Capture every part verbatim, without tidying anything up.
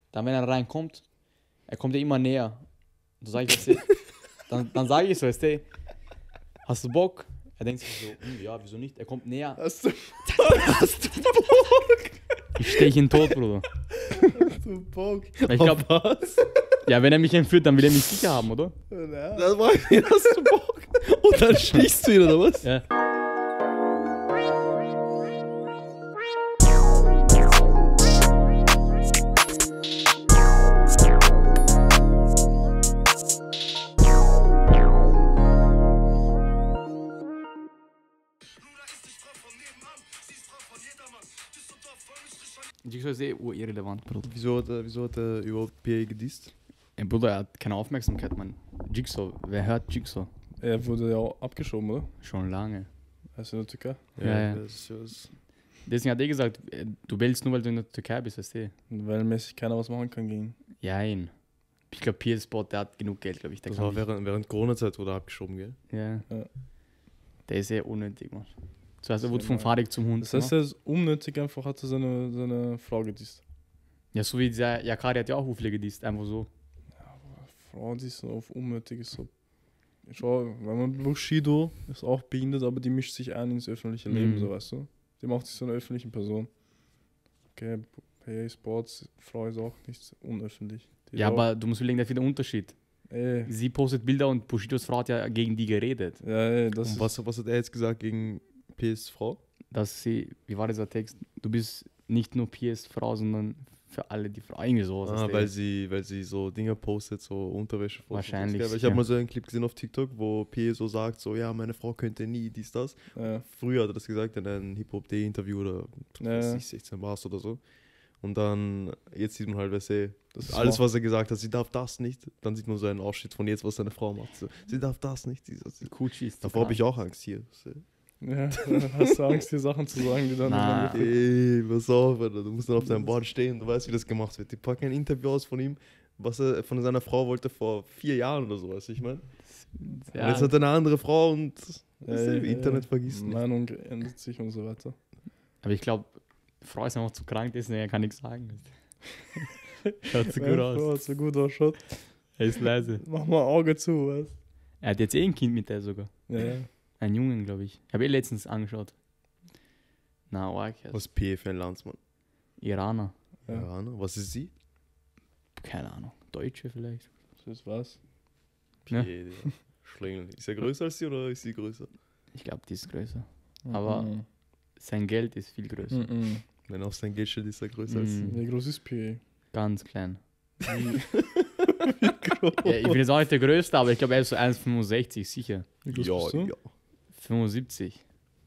Dann, wenn er reinkommt, er kommt ja immer näher. Dann sage ich, weißt du, dann, dann sage ich so, weißt du, hast du Bock? Er denkt sich so, hm, ja, wieso nicht? Er kommt näher. Hast du Hast du Bock? Ich steche ihn tot, Bruder. Hast du Bock? Ich glaub, was? ja, wenn er mich entführt, dann will er mich sicher haben, oder? Ja. Das war ich, hast du Bock? Und dann stichst du ihn, oder was? Ja. Jigsaw ist eh irrelevant, Bruder. Wieso hat er, wieso hat er überhaupt P A gedisst? Ey, Bruder, er hat keine Aufmerksamkeit, Mann. Jigsaw, wer hört Jigsaw? Er wurde ja auch abgeschoben, oder? Schon lange. Er ist in der Türkei. Ja, ja. Das ist, das Deswegen hat er gesagt, äh, du wählst nur, weil du in der Türkei bist, weißt du? Weil mäßig keiner was machen kann gegen ihn. Jein. Ich glaube, P S Sport, der hat genug Geld, glaube ich. Der das kann war nicht- während, während Corona-Zeit wurde er abgeschoben, gell? Ja. Ja. Der ist sehr unnötig, Mann. Zuerst er Das wurde ist vom immer- Fahrrad zum Hund. Das heißt, er ist unnötig, einfach hat er seine, seine Frau gedisst. Ja, so wie dieser Yakari hat ja auch Hufle gedisst, einfach so. Frau, die ist so auf unnötig ist so. Schau, wenn man Bushido ist auch behindert, aber die mischt sich ein ins öffentliche Leben, Mhm. so weißt du. Die macht sich so eine öffentliche Person. Okay, P A Sports, Frau ist auch nicht unöffentlich. Die ist Ja, auch, aber du musst überlegen, der der Unterschied. Ey, Sie postet Bilder und Bushidos Frau hat ja gegen die geredet. ja, ey, das Und ist, was, was hat er jetzt gesagt gegen P S Frau? Dass sie, wie war dieser Text? Du bist nicht nur P S Frau, sondern für alle die Frau. Irgendwie sowas. Ah, weißt du? weil sie, weil sie so Dinger postet, so Unterwäsche. Wahrscheinlich, Ich ja. habe mal so einen Clip gesehen auf TikTok, wo P so sagt, so, ja, meine Frau könnte nie dies, das. ja, Früher hat er das gesagt in einem Hip-Hop-D-Interview oder Ja. was weiß ich, sechzehn Bars oder so. Und dann, jetzt sieht man halt, weißt du, das ist alles, smart. was er gesagt hat, sie darf das nicht. Dann sieht man so einen Ausschnitt von jetzt, was seine Frau macht. So, sie darf das nicht. Sie, sie. Gucci ist Davor habe ich auch Angst hier. So. Ja, dann hast du Angst, dir Sachen zu sagen, die dann. Na. Ey, pass auf, Alter. Du musst dann auf deinem Board stehen, du weißt, wie das gemacht wird. Die packen ein Interview aus von ihm, was er von seiner Frau wollte vor vier Jahren oder so, weißt du, ich meine. Ja, Und jetzt hat er eine andere Frau und Ja, weißt du, ja, Internet ja. vergisst nicht. Meinung ändert sich und so weiter. aber ich glaube, Frau ist einfach zu krank, deswegen er kann nichts sagen. Schaut so Ja, gut Frau, aus. so gut ausschaut. Er ist leise. Mach mal Auge zu, was? Er hat jetzt eh ein Kind mit der sogar. Ja, ja. Ein Jungen, glaube ich. Ich habe eh letztens angeschaut. Na, arg. Was P für ein Landsmann? Iraner. Ja. Ja, ne? Was ist sie? Keine Ahnung. Deutsche vielleicht. Das ist was. Ja. P, ja. Schlingel. Ist er größer als sie oder ist sie größer? Ich glaube, die ist größer. Aber- Mhm. Sein Geld ist viel größer. Mhm. Wenn auf sein Geld steht, ist er größer als sie. Mhm. Wie groß ist P Ganz klein. A? Wie groß? Ja, ich bin jetzt auch nicht der Größte, aber ich glaube, er ist so eins Komma fünfundsechzig, sicher. Wie groß Ja, bist du? ja. fünfundsiebzig.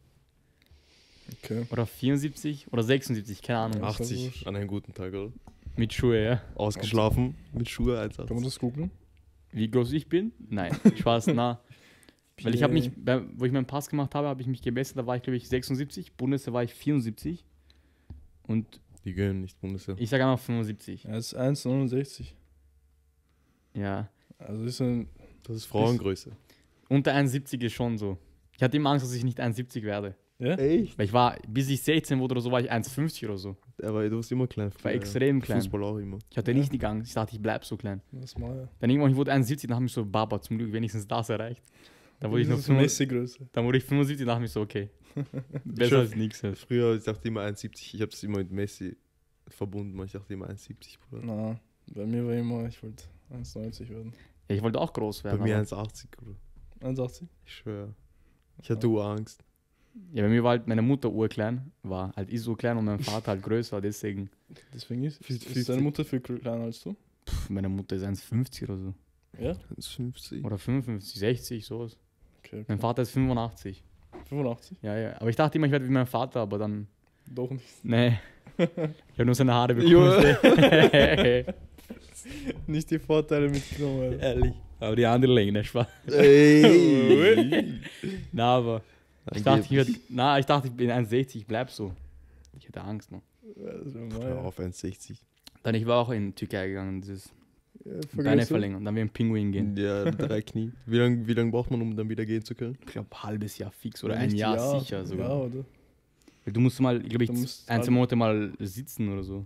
Okay. Oder vierundsiebzig oder sechsundsiebzig, keine Ahnung. Ja. achtzig an einem guten Tag, oder? Mit Schuhe, ja. Ausgeschlafen, mit Schuhe eins Kann man das googeln? Wie groß ich bin? Nein, Spaß, na. Weil ich habe mich, bei- wo ich meinen Pass gemacht habe, habe ich mich gemessen, da war ich glaube ich sechsundsiebzig, Bundeswehr war ich vierundsiebzig und Die gönnen nicht Bundeswehr. ich sage einfach fünfundsiebzig. Er ist eins Komma neunundsechzig. Ja, Also ist ein. Das ist Frauengröße. unter eins Komma siebzig ist schon so. Ich hatte immer Angst, dass ich nicht eins Komma siebzig werde. Ja? Echt? Weil ich war, bis ich sechzehn wurde oder so, war ich eins Komma fünfzig oder so. Aber du warst immer klein. Ich war früher, extrem ja. klein. Fußball auch immer. Ich hatte Ja. richtig Angst. Ich dachte, ich bleib so klein. Das mal, ja. Dann irgendwann, ich wurde eins Komma siebzig, dann habe ich so, Baba, zum Glück wenigstens das erreicht. Dann wurde ich noch Das ist fünfundsiebzig, Messi-Größe. dann wurde ich fünfundsiebzig, dann dachte ich so, okay. Besser schon- als nichts. halt. Früher, ich dachte immer eins Komma siebzig. Ich habe das immer mit Messi verbunden. Ich dachte immer eins Komma siebzig, Bruder. Na, bei mir war immer, ich wollte eins Komma neunzig werden. Ja, ich wollte auch groß Bei werden. mir aber- eins Komma achtzig, Bruder. eins Komma achtzig? Ich schwöre. Ich hatte Urangst. Ja, bei mir war halt meine Mutter urklein, war halt ist so klein und mein Vater halt größer, deswegen, Deswegen ist, fünfzig. ist deine Mutter viel kleiner als du? pff, meine Mutter ist eins Komma fünfzig oder so. Ja? eins Komma fünfzig. Oder fünfundfünfzig, sechzig, sowas. Okay, okay. Mein Vater ist fünfundachtzig. fünfundachtzig? Ja, ja. Aber ich dachte immer, ich werde wie mein Vater, aber dann, Doch nicht. nee. Ich habe nur seine Haare bekommen. Nicht die Vorteile mitgenommen. Alter. Ehrlich. Aber die andere Länge, ne, Spaß. Ey! Na, aber ich dachte, ich, werd, na, ich dachte, ich bin eins Komma sechzig, ich bleib so. Ich hatte Angst noch. Ja, das wär mal, Hör ja. auf eins Komma sechzig. Dann, ich war auch in die Türkei gegangen, dieses Ja, Beine vergrößert. verlängern. Dann wir im Pinguin gehen. Ja, drei Knie. Wie lange wie lang braucht man, um dann wieder gehen zu können? Ich glaube, halbes Jahr fix oder Ja, ein nicht Jahr, sicher sogar. Ja, oder? Du musst mal, glaube ich, Du musst ein, zwei alle- Monate mal sitzen oder so.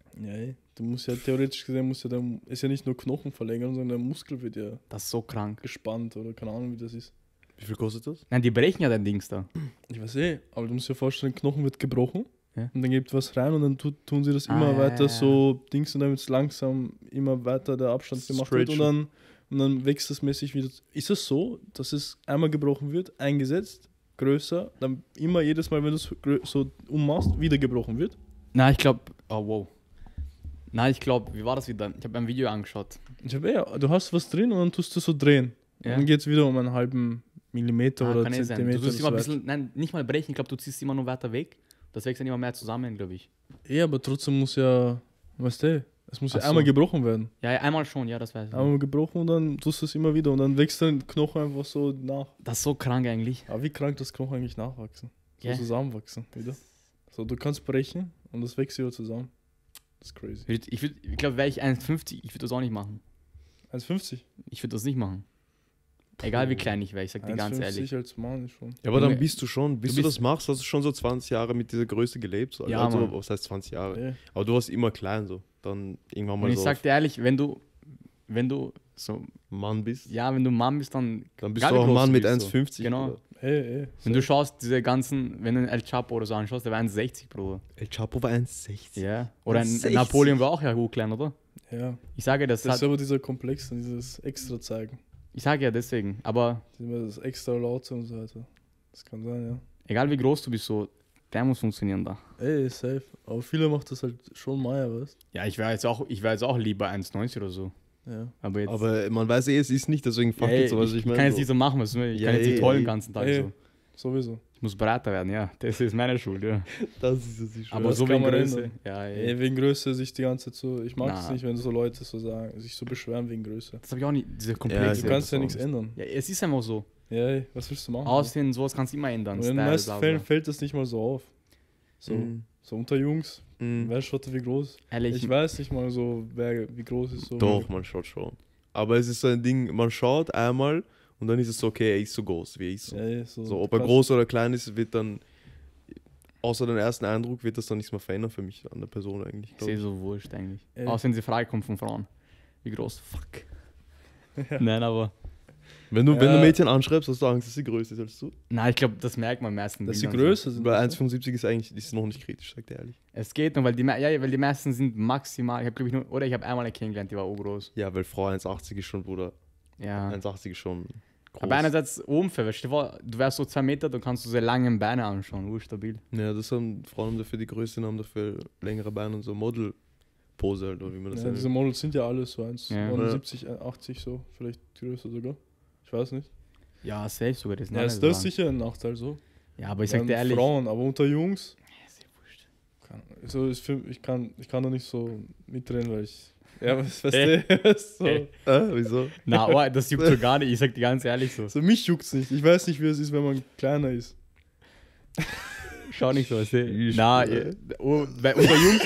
Ja, ey. Du musst ja theoretisch gesehen, musst ja dann, ist ja nicht nur Knochen verlängern, sondern der Muskel wird ja Das ist so krank. gespannt oder keine Ahnung, wie das ist. Wie viel kostet das? Nein, die brechen ja dein Dings da. Ich weiß eh, aber du musst dir vorstellen, Knochen wird gebrochen Ja. und dann gibt was rein und dann tu, tun sie das Ah, immer ja, weiter ja, so Dings und damit es langsam immer weiter der Abstand gemacht wird und Stretchen. dann, und dann wächst das mäßig wieder. Ist es so, dass es einmal gebrochen wird, eingesetzt, größer, dann immer jedes Mal, wenn du es grö- so ummachst, wieder gebrochen wird? Nein, ich glaube. Oh, wow. Nein, ich glaube, wie war das wieder? Ich habe ein Video angeschaut. Ich habe eh, du hast was drin und dann tust du so drehen. Ja. Dann geht es wieder um einen halben Millimeter Ah, oder kann eh sein. Zentimeter. Du tust oder immer ein so bisschen, nein, nicht mal brechen, ich glaube, du ziehst immer nur weiter weg. Das wächst dann immer mehr zusammen, glaube ich. weiter. Eh, aber trotzdem muss ja, weißt du, es muss ja Ach so. einmal gebrochen werden. Ja, ja, einmal schon, ja, das weiß ich. Einmal gebrochen und dann tust du es immer wieder und dann wächst dein Knochen einfach so nach. Das ist so krank eigentlich. Aber wie krank das Knochen eigentlich nachwachsen? So Ja. zusammenwachsen wieder. So, du kannst brechen und das wächst wieder zusammen. Das ist crazy. Ich, würd- ich, würd- ich glaube, wäre ich eins fünfzig, ich würde das auch nicht machen. eins fünfzig? Ich würde das nicht machen. Egal wie klein ich wäre, ich sag dir ganz ehrlich. als Mann ist schon. Ja, aber dann Junge, bist du schon, bis du, du bist- das machst, hast du schon so zwanzig Jahre mit dieser Größe gelebt. So. Ja, also, Mann. was heißt zwanzig Jahre? Eh. Aber du warst immer klein so. Dann irgendwann mal Und ich so sag dir ehrlich, wenn du, wenn du so, Mann bist. ja, wenn du Mann bist, dann, Dann bist egal du wie auch ein groß Mann du mit bist, eins so. fünfzig. Genau. Bruder. Eh, eh. Wenn du schaust, diese ganzen, wenn du einen El Chapo oder so anschaust, der war eins sechzig, Bruder. El Chapo war eins sechzig. Ja. Oder ein eins sechzig. Napoleon war auch ja gut klein, oder? Ja. Ich sage, das, Das ist hat, aber dieser Komplex, dieses extra zeigen. ich sage ja deswegen, aber Immer das extra laute und so weiter. Das kann sein, ja. egal wie groß du bist, so, der muss funktionieren da. Ey, safe. Aber viele macht das halt schon Meier, weißt Ja, ich wäre jetzt auch, ich wäre jetzt auch lieber eins neunzig oder so. du? Ja. Aber jetzt. Aber man weiß eh, es ist nicht, deswegen fuck ja, jetzt so, was ich, ich meine. kann jetzt so. nicht so machen, was ich Ja, kann jetzt eh, nicht toll eh. den ganzen Tag Eh. so. Sowieso. Ich muss breiter werden, ja. Das ist meine Schuld, ja. Das ist es nicht. Aber das so kann wegen man Größe. ändern. Ja, ey. Ey, wegen Größe sich die ganze Zeit so. Ich mag Na. es nicht, wenn so Leute so sagen, sich so beschweren wegen Größe. Das habe ich auch nicht, diese Ja, Komplexe. Du Ja, kannst ja das nichts auch ändern. Ja, es ist einfach so. Ja, ey, was willst du machen? Aussehen, sowas kannst du immer ändern. Und in den Style, meisten bla, bla. Fällen fällt das nicht mal so auf. So, Mhm. so unter Jungs, Mhm. wer schaut wie groß? Ehrlich, Ich weiß nicht mal so, wer wie groß ist so. Doch, man schaut schon. Aber es ist so ein Ding, man schaut einmal und dann ist es so, okay, er ist so groß, wie er ist. So, Ja, ey, so, so du ob er kannst- groß oder klein ist, wird dann, außer den ersten Eindruck, wird das dann nichts mehr verändern für mich an der Person eigentlich. ich glaub sehe ich. so wurscht eigentlich. Ey. Außer wenn sie frei kommt von Frauen. Wie groß? Fuck. Nein, aber. Wenn du, wenn du Ja. Mädchen anschreibst, hast du Angst, dass sie größer ist als du? Nein, ich glaube, das merkt man meistens. Dass sie größer sind. Bei eins Komma fünfundsiebzig ist eigentlich ist noch nicht kritisch, sagt er ehrlich. Es geht nur, weil die, me- ja, weil die meisten sind maximal. Ich habe, glaube ich, nur. Oder ich habe einmal eine kennengelernt, die war groß. Ja, weil Frau eins Komma achtzig ist schon, Bruder. Ja. eins Komma achtzig ist schon groß. Aber einerseits unfair. Stell dir vor, du wärst so zwei Meter, dann kannst du diese langen Beine anschauen. Urstabil. Ja, das haben Frauen haben dafür die Größe, haben dafür längere Beine und so Model-Pose halt, oder wie man das Ja, diese nennt. Models sind ja alle so eins Ja. neunundsiebzig, achtzig so, vielleicht größer sogar. Ich weiß nicht. Ja, safe sogar. Das sind Ja, alle ist so das lang. sicher ein Nachteil so. Ja, aber ich sag dir Ja, ehrlich. Frauen, aber unter Jungs, Ja, ist ja wurscht. kann, so ist für, ich, kann, ich kann da nicht so mitreden, weil ich. Ja, was weißt Äh. du? so. Äh. Ah, wieso? Na, oh, das juckt so gar nicht. Ich sag dir ganz ehrlich so. so, mich juckt's nicht. Ich weiß nicht, wie es ist, wenn man kleiner ist. Schau nicht so. Was Ich- Na, äh. ihr- oh, bei, unter Jungs.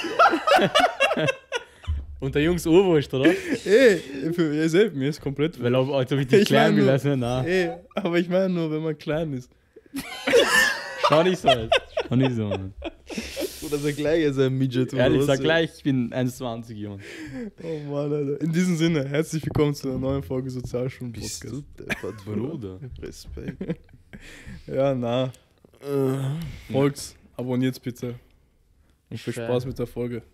unter Jungs Urwurst, oder? Ey, für ihr selbst, mir ist komplett. Weil ob, als ob ich dich Ich klein mein bin, nur- weißt du, na. Ey, aber ich meine nur, wenn man klein ist. Schau nicht so. Alter. Schau nicht so. Mann. Oder sag gleich, er ist ein Midget. oder Ehrlich, was? sag gleich, ich bin eins zwanzig, Junge. Oh Mann, Alter. In diesem Sinne, herzlich willkommen zu einer neuen Folge Bist Sozialstunden-Podcast. du deppert, Bruder? Respekt. Ja, na, Äh, folgt, abonniert bitte. Und viel Ich, äh, Spaß mit der Folge.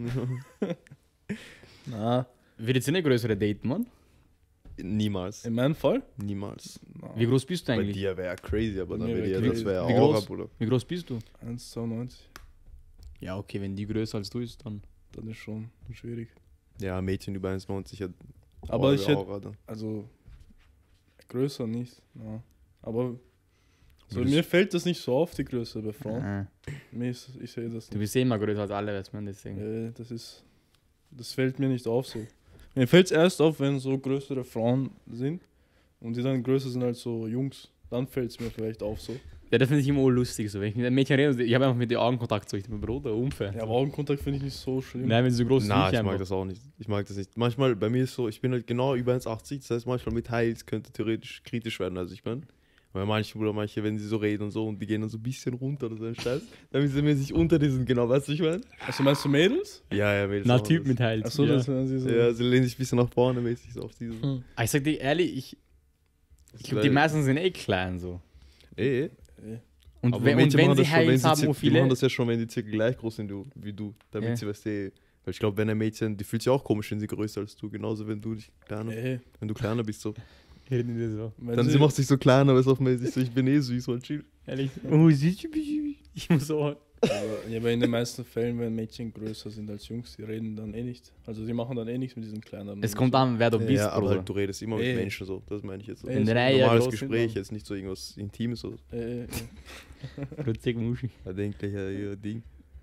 Na, Wird jetzt eine größere Date, Mann? Niemals. in meinem Fall? Niemals. Na, Wie groß bist du Bei eigentlich? dir wäre crazy, aber dann Mir wäre wär ja, crazy. das wäre Wie Aura, groß? Bruder. Wie groß bist du? eins Komma zweiundneunzig. Ja, okay, wenn die größer als du ist, dann. Dann ist schon schwierig. Ja, Mädchen über eins Komma neunzig hat Aber Aura, ich hätte, Aura dann. also, größer nicht. Na. Aber so, Würdest- mir fällt das nicht so auf, die Größe bei Frauen. Ah, Mir ist, ich sehe das du nicht. bist eh immer größer als alle, weiß man deswegen. Äh, das ist, das fällt mir nicht auf so. Mir fällt es erst auf, wenn so größere Frauen sind und die dann größer sind als so Jungs. Dann fällt es mir vielleicht auf so. Ja, das finde ich immer lustig. So. Wenn ich mit einem Mädchen rede, ich habe einfach mit den Augenkontakt so. Ich bin Bruder, unfair. Ja, aber Augenkontakt finde ich nicht so schlimm. Nein, wenn sie so groß ist, Nein, nicht ich einfach. mag das auch nicht. Ich mag das nicht. Manchmal, bei mir ist so, ich bin halt genau über eins Komma achtzig, das heißt manchmal mit Heils könnte theoretisch kritisch werden, also ich meine. Weil manche, oder manche, wenn sie so reden und so und die gehen dann so ein bisschen runter oder so ein Scheiß, damit sie mäßig unter diesen, genau, weißt du, ich meine? Also meinst du Mädels? Ja, ja, Mädels. Na, machen Typ das. mit halt. Achso, ja. das werden sie so. Ja, sie lehnen sich ein bisschen nach vorne mäßig so auf diese. Hm. Aber ich sag dir ehrlich, ich, ich glaube, die Weil- meisten sind eh klein so. Eh, Und aber wenn, und Mädchen wenn machen sie das schon, wenn Heils sie haben, circa- wo die machen viele. das ja schon, wenn die circa gleich groß sind du, wie du, damit Ja. sie, weißt du, weil ich glaube, wenn ein Mädchen, die fühlt sich auch komisch, wenn sie größer als du, genauso wenn du dich kleiner, Ey, wenn du kleiner bist so. Reden die so. wenn Dann sie macht sich so kleiner, aber ist auch mäßig so, ich bin eh süß, man chill. Ehrlich. Oh, siehst du, ich muss so. aber, ja, aber in den meisten Fällen, wenn Mädchen größer sind als Jungs, die reden dann eh nicht. Also die machen dann eh nichts mit diesen kleineren. Es kommt an, wer du bist, Ja, aber Bruder. halt, du redest immer mit Ey. Menschen so, das meine ich jetzt so. Ey, In so der Ein Reihe normales groß sind Gespräch, wir. jetzt nicht so irgendwas Intimes oder so. Äh, äh, Plötzlich Muschi. Da denkt gleich ja, ihr Ding.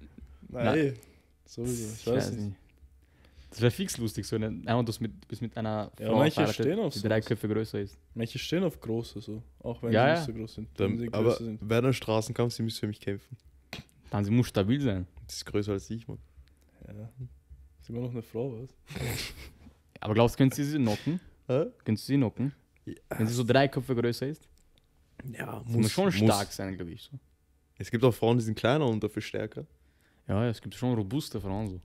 Nein, sowieso. Ich weiß nicht. Das wäre fix lustig, so eine, einmal du bist mit, bist mit einer Ja, Frau manche verheiratet, stehen auf die drei sowas. Köpfe größer ist. Manche stehen auf große so, auch wenn Ja, sie ja. nicht so groß sind. Wenn sie Dann, aber größer sind. wer dann Straßenkampf, sie müssen für mich kämpfen. Dann sie muss stabil sein. Das ist größer als ich, Mann. Ja. Ist immer noch eine Frau, was? Aber glaubst du, könntest du sie knocken? Hä? Könntest du sie knocken? Wenn sie so drei Köpfe größer ist? Ja, Sie muss schon stark sein, glaube ich. So. Es gibt auch Frauen, die sind kleiner und dafür stärker. Ja, es gibt schon robuste Frauen so.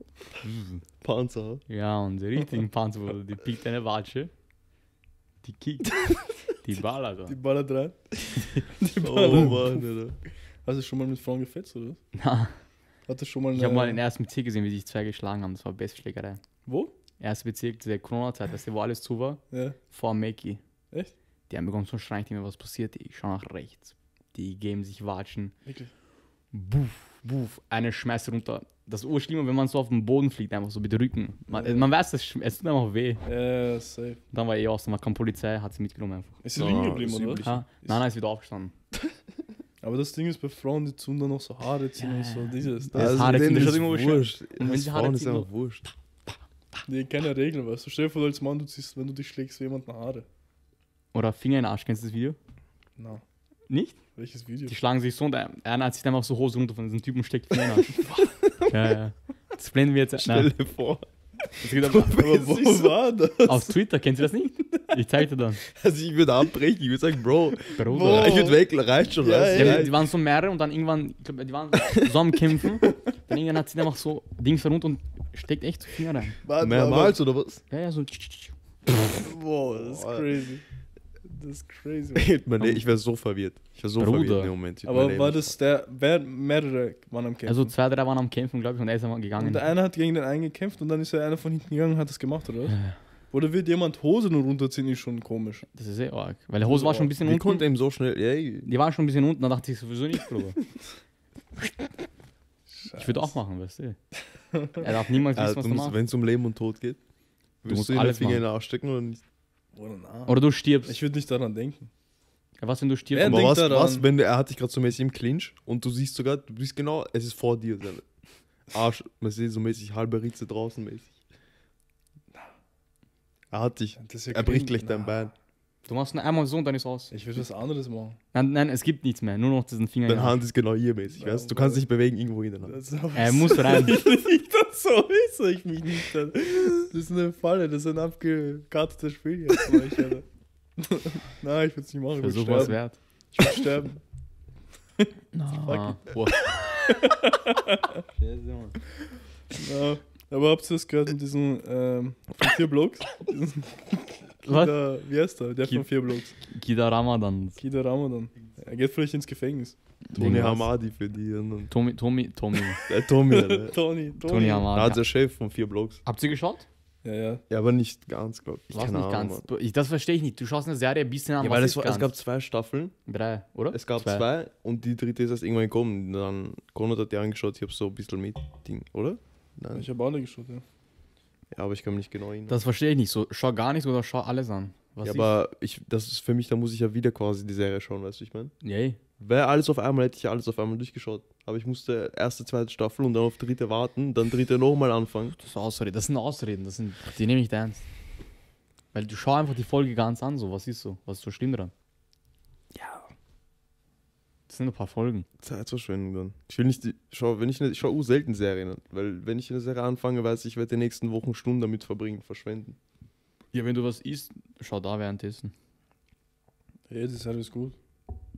Panzer. Ja, und die richtigen Panzer, Bruder, die pickt eine Watsche, die kickt, die ballert. Die Alter. ballert rein. Die Oh ballert. Mann, Alter. Hast du schon mal mit Frauen gefetzt, oder was? Na, Hattest du schon mal ich habe mal eine- in ersten Bezirk gesehen, wie sich zwei geschlagen haben. Das war Bestschlägerei. Wo? Erster Bezirk, der Corona-Zeit, weißt du, wo alles zu war, Ja. vor Makey. Echt? Die haben begonnen zu schreien, ich mir, was passiert? Ich schau nach rechts. Die geben sich Watschen. Wirklich? Buff, buff, eine schmeißt runter. Das ist urschlimmer, wenn man so auf den Boden fliegt, einfach so mit dem Rücken. Man, man weiß, es, sch- es tut einfach weh. Ja, safe. Dann war eh aus, dann kam Polizei, hat sie mitgenommen einfach. Ist sie Ah, liegen geblieben, ist oder? üblich. was? Ha? Nein, nein, ist wieder aufgestanden. Aber das Ding ist bei Frauen, die tun dann noch so Haare ziehen Ja, und so. ja. Dieses. Das Das, Haare ziehen, denen das ist schaut immer schön. wurscht. Und wenn Als sie Haare Frauen ist ziehen, einfach wurscht. die keine Regeln, weißt du. Stell dir vor, als Mann, du ziehst, wenn du dich schlägst, für jemanden Haare. Oder Finger in den Arsch, kennst du das Video? Na, Nicht? welches Video? Die schlagen sich so und der- einer hat sich dann einfach so Hose runter von diesem Typen und steckt Finger in den Arsch. Ja, ja. Das blenden wir jetzt. Stell Nein, dir vor. das geht Aber auf, wo war das? auf Twitter, kennst du das nicht? Ich zeig dir dann. Also ich würde abbrechen, ich würde sagen, Bro, Bruder. ich würde weg, reicht schon. Ja, weißt Ja, du? aber die waren so mehrere und dann irgendwann, ich glaube, die waren so am Kämpfen. Dann irgendwann hat sie einfach so Dings runter und steckt echt so Finger rein. Warte, Mehrmals oder was? Ja, ja, so. aber- Boah, das ist Boah. crazy. Das ist crazy. Mein Le- ich wäre so verwirrt. Ich wäre so Bruder. verwirrt in dem Moment. Ich würd mein Aber Leben war nicht das der, wer, mehrere waren am Kämpfen? Also zwei, drei waren am Kämpfen, glaube ich, und er ist einfach gegangen. und der eine hat gegen den einen gekämpft und dann ist der eine von hinten gegangen und hat das gemacht, oder was? Ja. Oder wird jemand Hose nur runterziehen, ist schon komisch. Das ist eh arg. Weil der Hose war schon ein bisschen Wie unten. konnte ihm so schnell. Ey, Die waren schon ein bisschen unten, da dachte ich sowieso nicht, Bruder. Ich würde auch machen, weißt du. Er darf niemals wissen, also, was du du musst, machst. wenn es um Leben und Tod geht, musst willst du ihm den alles Finger in machen. den Arsch stecken oder nicht? Oder na. Oder du stirbst. Ich würde nicht daran denken. Ja, was, wenn du stirbst? Wer Aber denkt was, daran? was, wenn der, er hat dich gerade so mäßig im Clinch und du siehst sogar, du bist genau, es ist vor dir. Sein Arsch, man sieht so mäßig halbe Ritze draußen mäßig. Er hat dich. Das ist ja Er bricht cringe. gleich dein Na. Bein. Du machst nur einmal so und dann ist aus. Ich würde was anderes machen. Nein, nein, es gibt nichts mehr. Nur noch diesen Finger. in Deine den Arsch. Hand ist genau hier mäßig, Ja, weißt du? Du aber- kannst dich bewegen irgendwo in der Hand. Das ist aber Er muss rein. nicht, das so ist ich mich nicht. Dann. Das ist eine Falle, das ist ein abgekartetes Spiel jetzt. Mach ich, Alter. Nein, ich würde es nicht machen. Ich würde Versuch was sterben. wert. Ich würde sterben. Ah, boah. Scheiße, Mann. Ja. Aber habt ihr das gehört mit diesen ähm, von vier Blogs? Diesen Was? Kida, wie heißt der? Der Ki- von vier Blogs. Kida Ramadan. Kida Ramadan. Er geht vielleicht ins Gefängnis. Tony Wegen was? Hamadi für die. Und Tommy, Tommy, Tommy. der Tommy, Alter. Tony, Tony. Tony Da Hamadi. hat der Chef von vier Blogs. Habt ihr geschaut? Ja, ja. Ja, aber nicht ganz, glaube ich. Was Keine nicht Ahnung, ganz. Mann. Ich, das verstehe ich nicht. Du schaust eine Serie ein bisschen an. Ja, was weil ist es, war, ganz? es gab zwei Staffeln. drei, oder? Es gab zwei. und die dritte ist erst irgendwann gekommen. Dann Konrad hat die angeschaut, ich habe so ein bisschen mit Ding, oder? Nein. Ich habe alle geschaut, ja. Ja, aber ich kann mich nicht genau erinnern. Das verstehe ich nicht. So, schau gar nichts oder schau alles an. Was ja, aber ich, das ist für mich, da muss ich ja wieder quasi die Serie schauen, weißt du, ich meine? ich, yay. Wäre alles auf einmal, hätte ich ja alles auf einmal durchgeschaut. Aber ich musste erste, zweite Staffel und dann auf dritte warten, dann dritte nochmal anfangen. Das, ist Ausreden. das sind Ausreden. Das sind, die nehme ich nicht ernst. Weil du schau einfach die Folge ganz an. So. Was ist so? Was ist so schlimm dran? Ja. Das sind ein paar Folgen. Zeitverschwendung dann. Ich will nicht, die, schau, wenn ich, eine, ich schaue selten Serien, weil wenn ich eine Serie anfange, weiß ich, ich werde die nächsten Wochen Stunden damit verbringen, verschwenden. Ja, wenn du was isst, schau da währenddessen. Ja, das ist alles gut.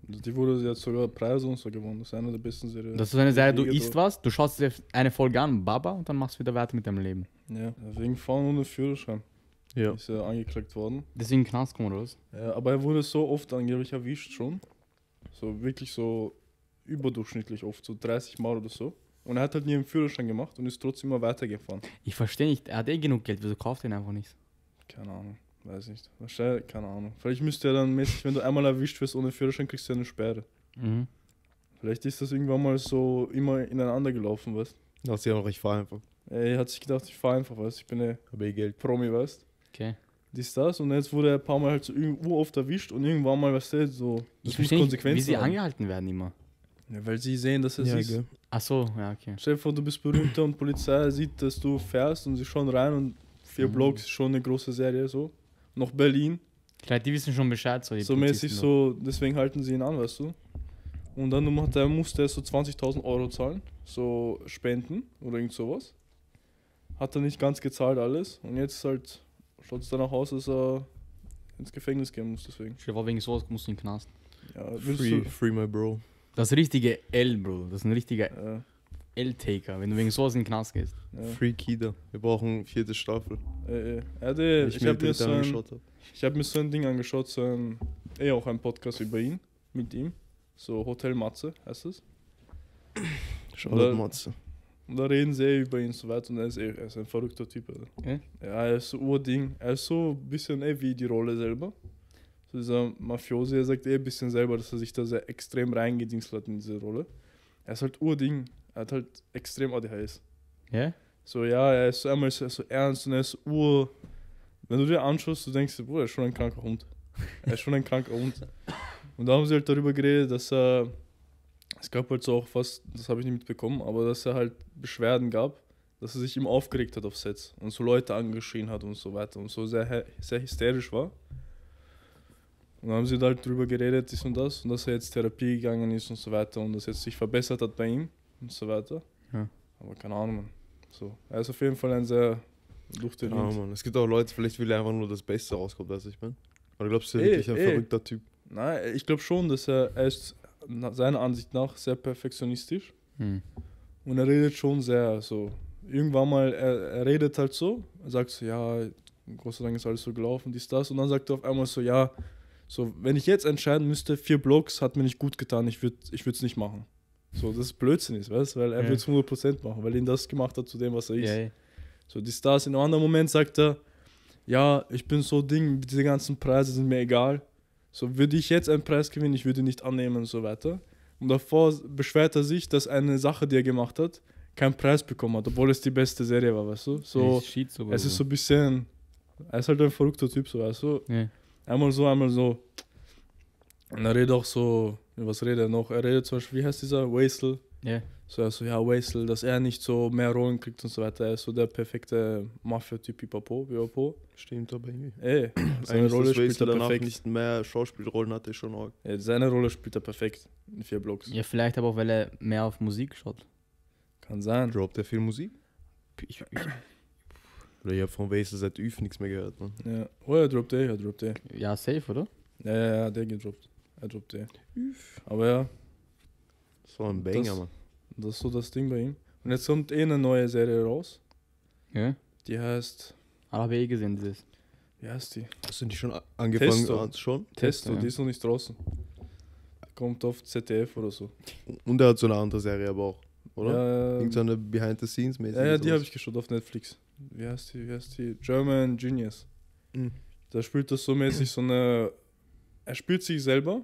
Die wurde jetzt sogar Preise und so gewonnen. Das ist eine der besten Serien. Das ist eine Serie, du Liga isst was, du schaust dir eine Folge an, Baba, und dann machst du wieder weiter mit deinem Leben. Ja, wegen Fahren ohne Führerschein Ja. ist er angeklagt worden. Deswegen Knast kommen oder was? Ja, aber er wurde so oft angeblich erwischt schon. So wirklich so überdurchschnittlich oft, so dreißig Mal oder so. Und er hat halt nie einen Führerschein gemacht und ist trotzdem immer weitergefahren. Ich verstehe nicht, er hat eh genug Geld, wieso kauft er ihn einfach nicht? Keine Ahnung, weiß nicht. Wahrscheinlich, keine Ahnung. Vielleicht müsste er dann mäßig, wenn du einmal erwischt wirst ohne Führerschein, kriegst du eine Sperre. Mhm. Vielleicht ist das irgendwann mal so immer ineinander gelaufen, weißt Da hat sie auch, ich fahr einfach. du. Er hat sich gedacht, ich fahr einfach, weißt du, ich bin ein Hab eh Geld. Promi, weißt du. Okay. Dies, das. Und jetzt wurde er ein paar Mal halt so irgendwo oft erwischt und irgendwann mal, weißt du, so. Ich verstehe nicht, wie sie angehalten werden immer. Ja, weil sie sehen, dass es Ja, ist. gell. Ach so, ja, okay. Stell dir vor, du bist berühmter und Polizei sieht, dass du fährst und sie schauen rein und vier Mhm. Blocks ist schon eine große Serie, so. Noch Berlin, Vielleicht, die wissen schon Bescheid, so die so mäßig Polizisten so, deswegen halten sie ihn an, weißt du. Und dann macht er, musste er so zwanzigtausend Euro zahlen, so Spenden oder irgend sowas. Hat er nicht ganz gezahlt alles und jetzt halt schaut es danach aus, dass er ins Gefängnis gehen muss, deswegen. doch. Stell dir vor, wegen sowas musst du in den Knast. Ja, willst Free, du, free my bro. Das richtige L, Bro. Das ist ein richtiger äh, L-Taker, wenn du wegen sowas in den Knast gehst. ja, Free Kida. Wir brauchen vierte Staffel. äh, äh. Er hatte, Wenn ich habe mir, so ein, angeschaut hab. ich hab mir so ein Ding angeschaut, so ein, eh auch ein Podcast über ihn, mit ihm. So Hotel Matze heißt es. Shoutout Da- Matze. Und da reden sie eh über ihn so weit und er ist, eh, er ist ein verrückter Typ. Alter. Ja? Ja, er ist so urding. Er ist so ein bisschen eh wie die Rolle selber. So dieser Mafiosi, er sagt eh ein bisschen selber, dass er sich da sehr extrem reingedingst hat in diese Rolle. Er ist halt urding. Er hat halt extrem A D H S. Ja? So, ja, er ist so einmal so, so ernst und er ist ur. Wenn du dir anschaust, du denkst, boah, er ist schon ein kranker Hund. Er ist schon ein kranker Hund. Und da haben sie halt darüber geredet, dass er. Es gab halt so auch was, das habe ich nicht mitbekommen, aber dass er halt Beschwerden gab, dass er sich immer aufgeregt hat auf Sets und so Leute angeschrien hat und so weiter und so sehr, hy- sehr hysterisch war. Und dann haben sie da halt drüber geredet, dies und das, und dass er jetzt Therapie gegangen ist und so weiter und das jetzt sich verbessert hat bei ihm und so weiter. Ja. Aber keine Ahnung, Mann. So, er ist auf jeden Fall ein sehr Ja, Wind. Mann. Es gibt auch Leute, vielleicht will er einfach nur das Beste rauskommen, weißt du, ich meine. Oder glaubst du, er Ey, ist wirklich ein ey. verrückter Typ? Nein, ich glaube schon, dass er, er ist na- seiner Ansicht nach sehr perfektionistisch. Hm. Und er redet schon sehr so. Irgendwann mal, er, er redet halt so, er sagt so, ja, Gott sei Dank ist alles so gelaufen, dies, das. Und dann sagt er auf einmal so, ja, so, wenn ich jetzt entscheiden müsste, vier Blocks hat mir nicht gut getan, ich würde ich es nicht machen. So, das ist Blödsinn ist, weißt du, weil er Ja. wird es hundert Prozent machen, weil ihn das gemacht hat zu dem, was er ist. Ja, ja. So, dies, das. In einem anderen Moment sagt er, ja, ich bin so Ding, diese ganzen Preise sind mir egal. So, würde ich jetzt einen Preis gewinnen, ich würde ihn nicht annehmen und so weiter. Und davor beschwert er sich, dass eine Sache, die er gemacht hat, keinen Preis bekommen hat, obwohl es die beste Serie war, weißt du? So, Es schied so, es ist so ein bisschen, er ist halt ein verrückter Typ, so, weißt du? Ja. Einmal so, einmal so. Und er redet auch so, was redet er noch? Er redet zum Beispiel, wie heißt dieser? Wastel. Ja. So, er so, ja, Wastel, dass er nicht so mehr Rollen kriegt und so weiter. Er ist so der perfekte Mafia-Typ, Pipapo, Pipapo. Stimmt aber irgendwie. Ey, seine Eigentlich, Rolle dass spielt Wastel er danach perfekt. nicht mehr Schauspielrollen hatte, schon arg. Ja, seine Rolle spielt er perfekt in vier Blocks. Ja, vielleicht aber auch, weil er mehr auf Musik schaut. Kann sein. Droppt er viel Musik? Ich, ich, Oder ich hab von Wastel seit Üf nichts mehr gehört, man. Ja. Oh, er droppt eh, er droppt eh. ja, safe, oder? Ja, ja, ja, der gedroppt. Er droppt eh. Aber ja, So ein Banger, Das- man. das ist so das Ding bei ihm. Und jetzt kommt eh eine neue Serie raus. Ja. Die heißt, Aber habe ich eh gesehen, dieses. wie heißt die? Hast du nicht schon a- angefangen? Testo. Ah, schon? Testo, ja. die ist noch nicht draußen. Kommt auf Z D F oder so. Und er hat so eine andere Serie aber auch, oder? Ja, Irgend so eine Behind-the-Scenes-mäßige. ja, ja, die sowas. habe ich geschaut auf Netflix. Wie heißt die? Wie heißt die? German Genius. Mhm. Da spielt das so mäßig so eine. Er spielt sich selber.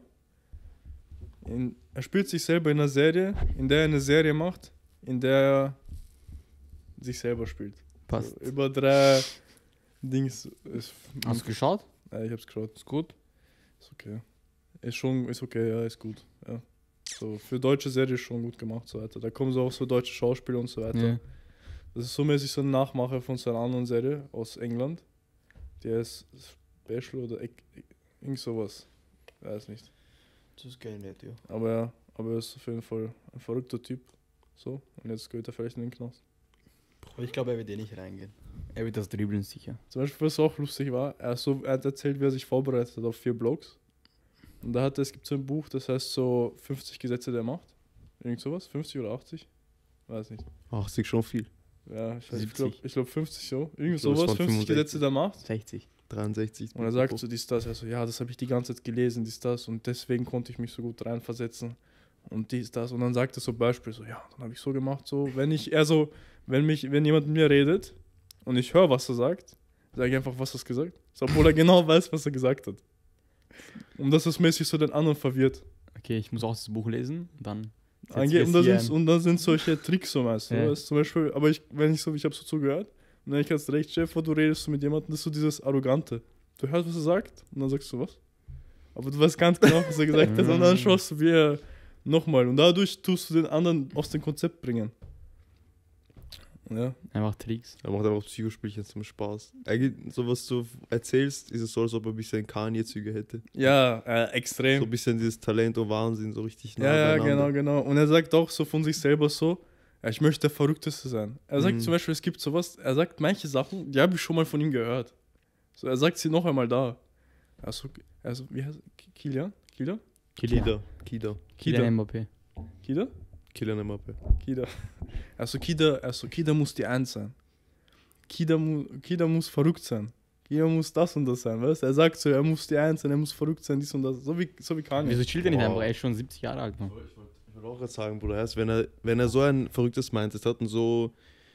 In, er spielt sich selber in einer Serie, in der er eine Serie macht, in der er sich selber spielt. Passt. So, über drei Dings. Ist, Hast du geschaut? ja, ich hab's geschaut. Ist gut. Ist okay. Ist schon, ist okay, ja, ist gut. Ja. So, für deutsche Serie ist schon gut gemacht, so weiter. Da kommen so auch so deutsche Schauspieler und so weiter. Ja. Das ist so mäßig so ein Nachmacher von so einer anderen Serie aus England. Die heißt Special oder Eck- irgend sowas. Weiß nicht. Das ist geil nett, ja. Aber ja, aber er ist auf jeden Fall ein verrückter Typ. So, und jetzt geht er vielleicht in den Knast. Aber ich glaube, er wird eh nicht reingehen. Er wird das dribbeln sicher. Zum Beispiel, was auch lustig war, er, ist so, er hat erzählt, wie er sich vorbereitet hat auf vier Blogs. Und da hat es gibt so ein Buch, das heißt so fünfzig Gesetze der Macht. Irgend sowas, fünfzig oder achtzig? Weiß nicht. achtzig schon viel. Ja, ich, weiß, ich siebzig. glaube ich glaub fünfzig so. Irgend Ich glaub, es sowas, waren fünfzig Gesetze fünfundsechzig. der Macht. sechzig. dreiundsechzig. Und er sagt so dies, das. Also ja, das habe ich die ganze Zeit gelesen, dies, das. Und deswegen konnte ich mich so gut reinversetzen. Und dies, das. Und dann sagt er so Beispiel, so ja, dann habe ich so gemacht, so, wenn ich, also, wenn mich, wenn jemand mit mir redet und ich höre, was er sagt, sage ich einfach, was er gesagt hat. So, obwohl er genau weiß, was er gesagt hat. Und das ist mäßig so den anderen verwirrt. Okay, ich muss auch das Buch lesen. Dann. Ange und, da sind, und da sind solche Tricks so meist. Ja. Ja. Weißt, zum Beispiel, aber ich, wenn ich so, ich habe so zugehört, und dann ich hast recht, Chef, du redest so mit jemandem, das ist so dieses Arrogante. Du hörst, was er sagt, und dann sagst du was. Aber du weißt ganz genau, was er gesagt hat, und dann schaust du, wie er nochmal. Und dadurch tust du den anderen aus dem Konzept bringen. Ja. Einfach Tricks. Er macht einfach Psychospielchen zum Spaß. Eigentlich, so was du erzählst, ist es so, als ob er ein bisschen Kanye-Züge hätte. Ja, äh, extrem. So ein bisschen dieses Talent und Wahnsinn, so richtig nah Ja, ja, beieinander. genau, genau. Und er sagt auch so von sich selber so, ja, ich möchte der Verrückteste sein. Er sagt Mhm. zum Beispiel, es gibt sowas, er sagt manche Sachen, die habe ich schon mal von ihm gehört. So, er sagt sie noch einmal da. Also, also wie heißt er? Kilian? Kilian? Kylian. Kida. Kida. Kylian Mbappé. Kida? Kylian Mbappé. Kida. Also Kida, also Kida muss die Eins sein. Kida, mu Kida muss verrückt sein. Kida muss das und das sein, weißt du? Er sagt so, er muss die Eins sein, er muss verrückt sein, dies und das. So wie, so wie Kanye. Wieso chillt er nicht Wow. einfach? Er ist schon siebzig Jahre alt, Mann. Ich würde auch gerade sagen, Bruder, heißt, wenn er, wenn er so ein verrücktes Mindset hat und so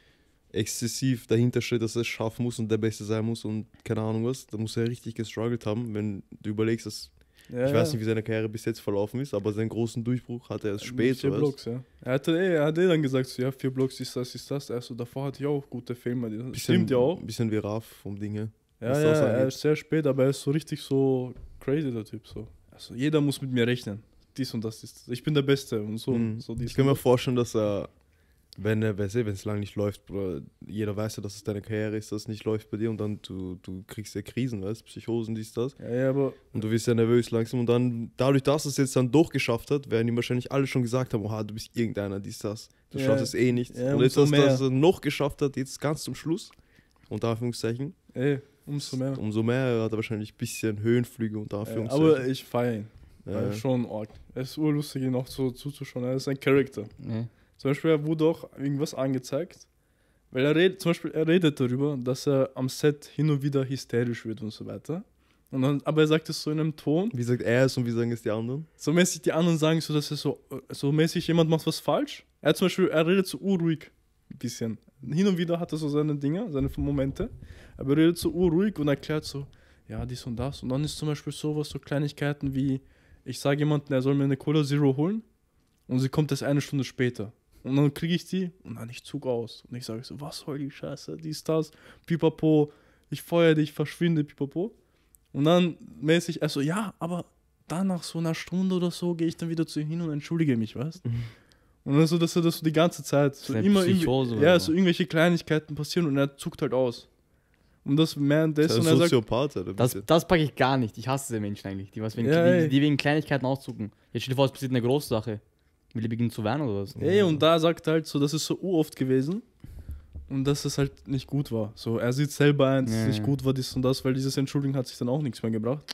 exzessiv dahinter steht, dass er es schaffen muss und der Beste sein muss und keine Ahnung was, dann muss er richtig gestruggelt haben, wenn du überlegst, dass Ja, ich weiß ja. nicht, wie seine Karriere bis jetzt verlaufen ist, aber seinen großen Durchbruch hat er erst spät. Vier So weißt. Blocks, ja. Er hatte eh, er hat eh dann gesagt, so, ja, vier Blocks ist das, ist das. Also davor hatte ich auch gute Filme. Das Bisschen, stimmt ja auch. Ein bisschen wie Raff vom Ding her. Ja, was ja, das er angeht. ist sehr spät, aber er ist so richtig so crazy, der Typ. So. Also jeder muss mit mir rechnen. Dies und das ist. Ich bin der Beste und so. Mhm. so dies Ich kann mir und vorstellen, dass er, wenn er, wenn es lang nicht läuft, Bruder, jeder weiß ja, dass es deine Karriere ist, dass es nicht läuft bei dir und dann du, du kriegst ja Krisen, weißt, Psychosen, dies, das. das. Ja, ja, aber Und du wirst ja nervös langsam und dann, dadurch, dass er es jetzt dann durchgeschafft hat, werden ihm wahrscheinlich alle schon gesagt haben, oha, du bist irgendeiner, dies, das. Du Ja. schaffst es eh nicht. Ja, und jetzt, umso dass mehr. dass er noch geschafft hat, jetzt ganz zum Schluss, unter Anführungszeichen, ey, umso mehr. umso mehr hat er wahrscheinlich ein bisschen Höhenflüge, unter Ja, Anführungszeichen. aber ich feiere ihn. Ja, Weil ja. schon arg. Es ist urlustig, ihn auch so zuzuschauen. Er ist ein Charakter. Nee. Zum Beispiel, er wurde auch irgendwas angezeigt, weil er redet, zum Beispiel, er redet darüber, dass er am Set hin und wieder hysterisch wird und so weiter. Und dann, aber er sagt es so in einem Ton, Wie sagt er es und wie sagen es die anderen? so mäßig die anderen sagen so, dass er so, so mäßig jemand macht was falsch. Er zum Beispiel, er redet so unruhig ein bisschen. Hin und wieder hat er so seine Dinge, seine Momente, aber er redet so unruhig und erklärt so, ja, dies und das. Und dann ist zum Beispiel sowas, so Kleinigkeiten wie, ich sage jemandem, er soll mir eine Cola Zero holen und sie kommt erst eine Stunde später. Und dann kriege ich die und dann ich zug aus. Und ich sage so, was soll die Scheiße, dies, das, pipapo, ich feuer dich, verschwinde, pipapo. Und dann mäßig, also ja, aber dann nach so einer Stunde oder so gehe ich dann wieder zu ihm hin und entschuldige mich, weißt du? Und dann so, dass er das so die ganze Zeit, so eine immer Psychose irgendwie, oder ja, so. so irgendwelche Kleinigkeiten passieren und er zuckt halt aus. Und das Das währenddessen, ist und ein er sagt, Soziopath, oder? Das, bitte? das packe ich gar nicht. Ich hasse diese Menschen eigentlich, die, was wegen, Ja, die, ey. die wegen Kleinigkeiten auszucken. Jetzt stell dir vor, es passiert eine große Sache. Will die beginnen zu weinen oder was? ey, und da sagt er halt so, das ist so uroft gewesen und dass es halt nicht gut war. So, er sieht selber ein, dass Ja, es nicht ja. gut war, dies und das, weil dieses Entschuldigen hat sich dann auch nichts mehr gebracht.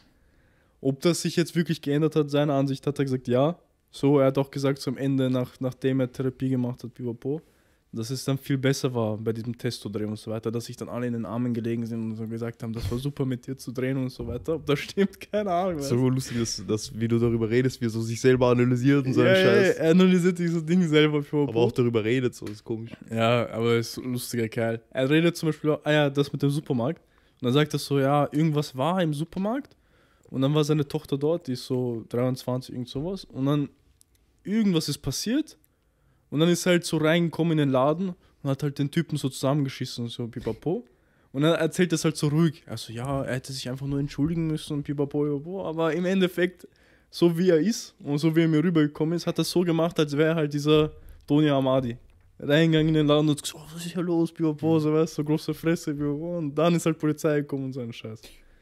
Ob das sich jetzt wirklich geändert hat, seine Ansicht, hat er gesagt, ja. So, er hat auch gesagt, zum Ende, nach, nachdem er Therapie gemacht hat, pipapo, dass es dann viel besser war bei diesem Testo-Dreh und so weiter, dass sich dann alle in den Armen gelegen sind und so gesagt haben, das war super mit dir zu drehen und so weiter. Ob das stimmt, keine Ahnung. Das ist weißt du. so lustig, dass, dass, wie du darüber redest, wie er so sich selber analysiert und so ja, einen ja, Scheiß. er analysiert dieses Ding selber, pipapo. Aber auch darüber redet, so ist komisch. Ja, aber er ist ein lustiger Kerl. Er redet zum Beispiel, auch, ah ja, das mit dem Supermarkt. Und dann sagt er so, ja, irgendwas war im Supermarkt. Und dann war seine Tochter dort, die ist so dreiundzwanzig, irgend sowas. Und dann irgendwas ist passiert. Und dann ist er halt so reingekommen in den Laden und hat halt den Typen so zusammengeschissen und so, pipapo. Und dann erzählt er es halt so ruhig. Also ja, er hätte sich einfach nur entschuldigen müssen und pipapo, pipapo. Aber im Endeffekt, so wie er ist und so wie er mir rübergekommen ist, hat er so gemacht, als wäre er halt dieser Tony Amadi. Reingegangen in den Laden und gesagt, oh, was ist hier los, pipapo, so weißt du, so große Fresse, pipapo. Und dann ist halt Polizei gekommen und so ein Scheiß.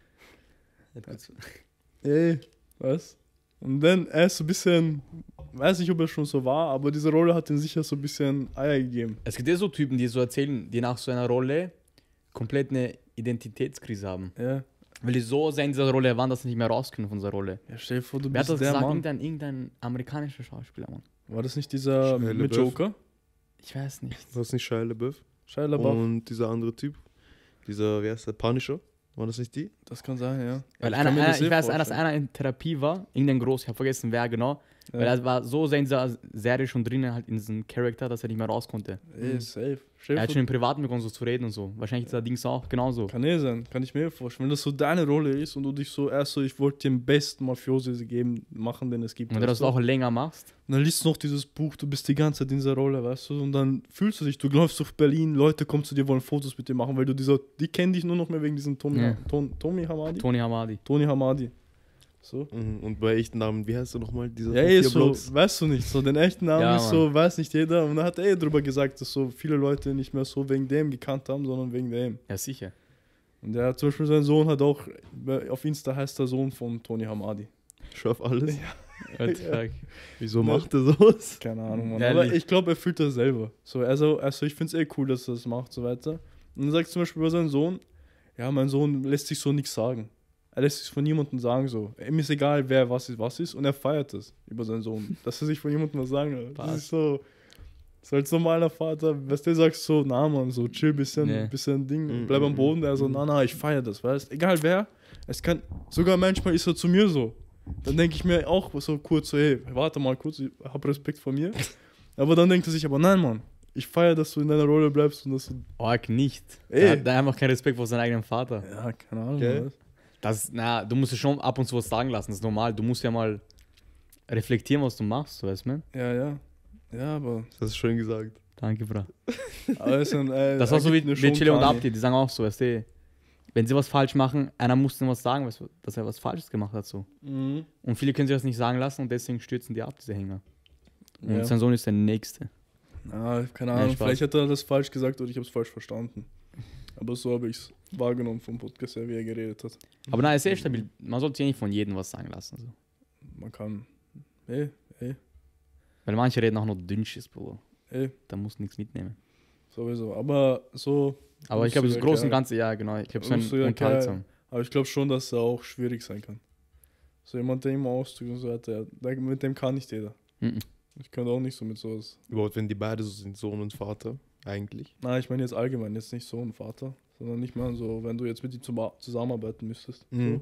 Ey, was? Und dann, er ist so ein bisschen, weiß nicht, ob er schon so war, aber diese Rolle hat ihm sicher so ein bisschen Eier gegeben. Es gibt ja so Typen, die so erzählen, die nach so einer Rolle komplett eine Identitätskrise haben. Ja. Weil die so sehr in dieser Rolle waren, dass sie nicht mehr raus können von dieser Rolle. Ja, stell dir vor, du Wer hat bist das der gesagt? Mann. Irgendein, irgendein amerikanischer Schauspieler, Mann. War das nicht dieser Shia mit LaBeouf. Joker? Ich weiß nicht. War das nicht Shia LaBeouf? Shia LaBeouf. Und dieser andere Typ, dieser, wie heißt der, Punisher? War das nicht die? Das kann sein, ja. Weil Ich einer, kann mir einer, das ich eh weiß, dass vorstellen. einer in Therapie war, irgendein Groß, ich habe vergessen, wer genau. Ja. Weil er war so sehr in dieser Serie schon drinnen, halt in diesem Charakter, dass er nicht mehr raus konnte. Ey, safe. Stell dir Er hat vor, schon im Privaten begonnen, so zu reden und so. Wahrscheinlich ist der Dings auch genauso. Kann eh sein, kann ich mir vorstellen. Wenn das so deine Rolle ist und du dich so erst so, ich wollte den besten Mafiosi geben, machen, den es gibt. Und wenn du das weißt du? auch länger machst, Und dann liest du noch dieses Buch, du bist die ganze Zeit in dieser Rolle, weißt du? Und dann fühlst du dich, du läufst durch Berlin, Leute kommen zu dir, wollen Fotos mit dir machen, weil du dieser, die kennen dich nur noch mehr wegen diesem Tommy, Ja. Ton, Tommy Hamadi? Tony Hamadi. Tony Hamadi. So. Mhm. Und bei echten Namen, wie heißt du nochmal? Dieser Ja, von eh vier so, Blocks? weißt du nicht, so den echten Namen Ja, ist so, weiß nicht jeder. Und dann hat er eh drüber gesagt, dass so viele Leute nicht mehr so wegen dem gekannt haben, sondern wegen dem. Ja, sicher. Und der hat zum Beispiel sein Sohn hat auch, auf Insta heißt der Sohn von Tony Hamadi. Schaff alles. What the fuck? Wieso Ne. macht er sowas? Keine Ahnung, Mann. Ehrlich? Aber ich glaube, er fühlt das selber. So, also, also ich finde es eh cool, dass er das macht, so weiter. Und dann sagt zum Beispiel über seinen Sohn, ja, mein Sohn lässt sich so nichts sagen. Er lässt sich von niemandem sagen so. Ihm ist egal, wer was ist, was ist. Und er feiert das über seinen Sohn. Dass er sich von niemandem was sagen will. Das Was? ist so, so als normaler Vater, was der sagt, so, na Mann, so chill, bisschen, Nee. bisschen Ding, Mhm, bleib am mhm, Boden. Der so, mhm. na, na, ich feiere das, weißt. Egal wer, es kann, sogar manchmal ist er zu mir so. Dann denke ich mir auch so kurz so, hey, warte mal kurz, ich hab Respekt vor mir. Aber dann denkt er sich, aber nein, Mann, ich feiere, dass du in deiner Rolle bleibst und dass du, Org nicht. Ey. Der hat da einfach keinen Respekt vor seinem eigenen Vater. ja, keine Ahnung, Okay. was. Das, na, du musst dir schon ab und zu was sagen lassen, das ist normal. Du musst ja mal reflektieren, was du machst, so weißt du, man? Ja, ja. Ja, aber. Das hast du schön gesagt. Danke, Bra. aber es sind, äh, Das war so wie ergibt mir mit schon Chile und Kanye. Abdi, die sagen auch so, weißt du, wenn sie was falsch machen, einer muss ihnen was sagen, weißt du, dass er was Falsches gemacht hat, so. Mhm. Und viele können sich das nicht sagen lassen und deswegen stürzen die ab, diese Hänger. Und Ja. sein Sohn ist der Nächste. Ah, keine Ja, Ahnung, Spaß. vielleicht hat er das falsch gesagt oder ich habe es falsch verstanden. Aber so habe ich es wahrgenommen vom Podcast her, wie er geredet hat. Aber nein, ist sehr stabil. Man sollte sich nicht von jedem was sagen lassen. So. Man kann. Ey, ey, Weil manche reden auch nur Dünnschiss, Bruder. ey, Da musst du nichts mitnehmen. sowieso. Aber so. Aber ich glaube, das lustiger Große und Kerl. Ganze, ja, genau. Ich glaube, so ein Lustiger unterhaltsam. Aber ich glaube schon, dass er auch schwierig sein kann. So jemand, der immer ausdrückt und so weiter, der, mit dem kann nicht jeder. Mhm. Ich könnte auch nicht so mit sowas. Überhaupt, wenn die beide so sind, Sohn und Vater, eigentlich. Nein, ich meine jetzt allgemein, jetzt nicht Sohn, Vater, sondern nicht mal so, wenn du jetzt mit ihm zum- zusammenarbeiten müsstest. Mhm.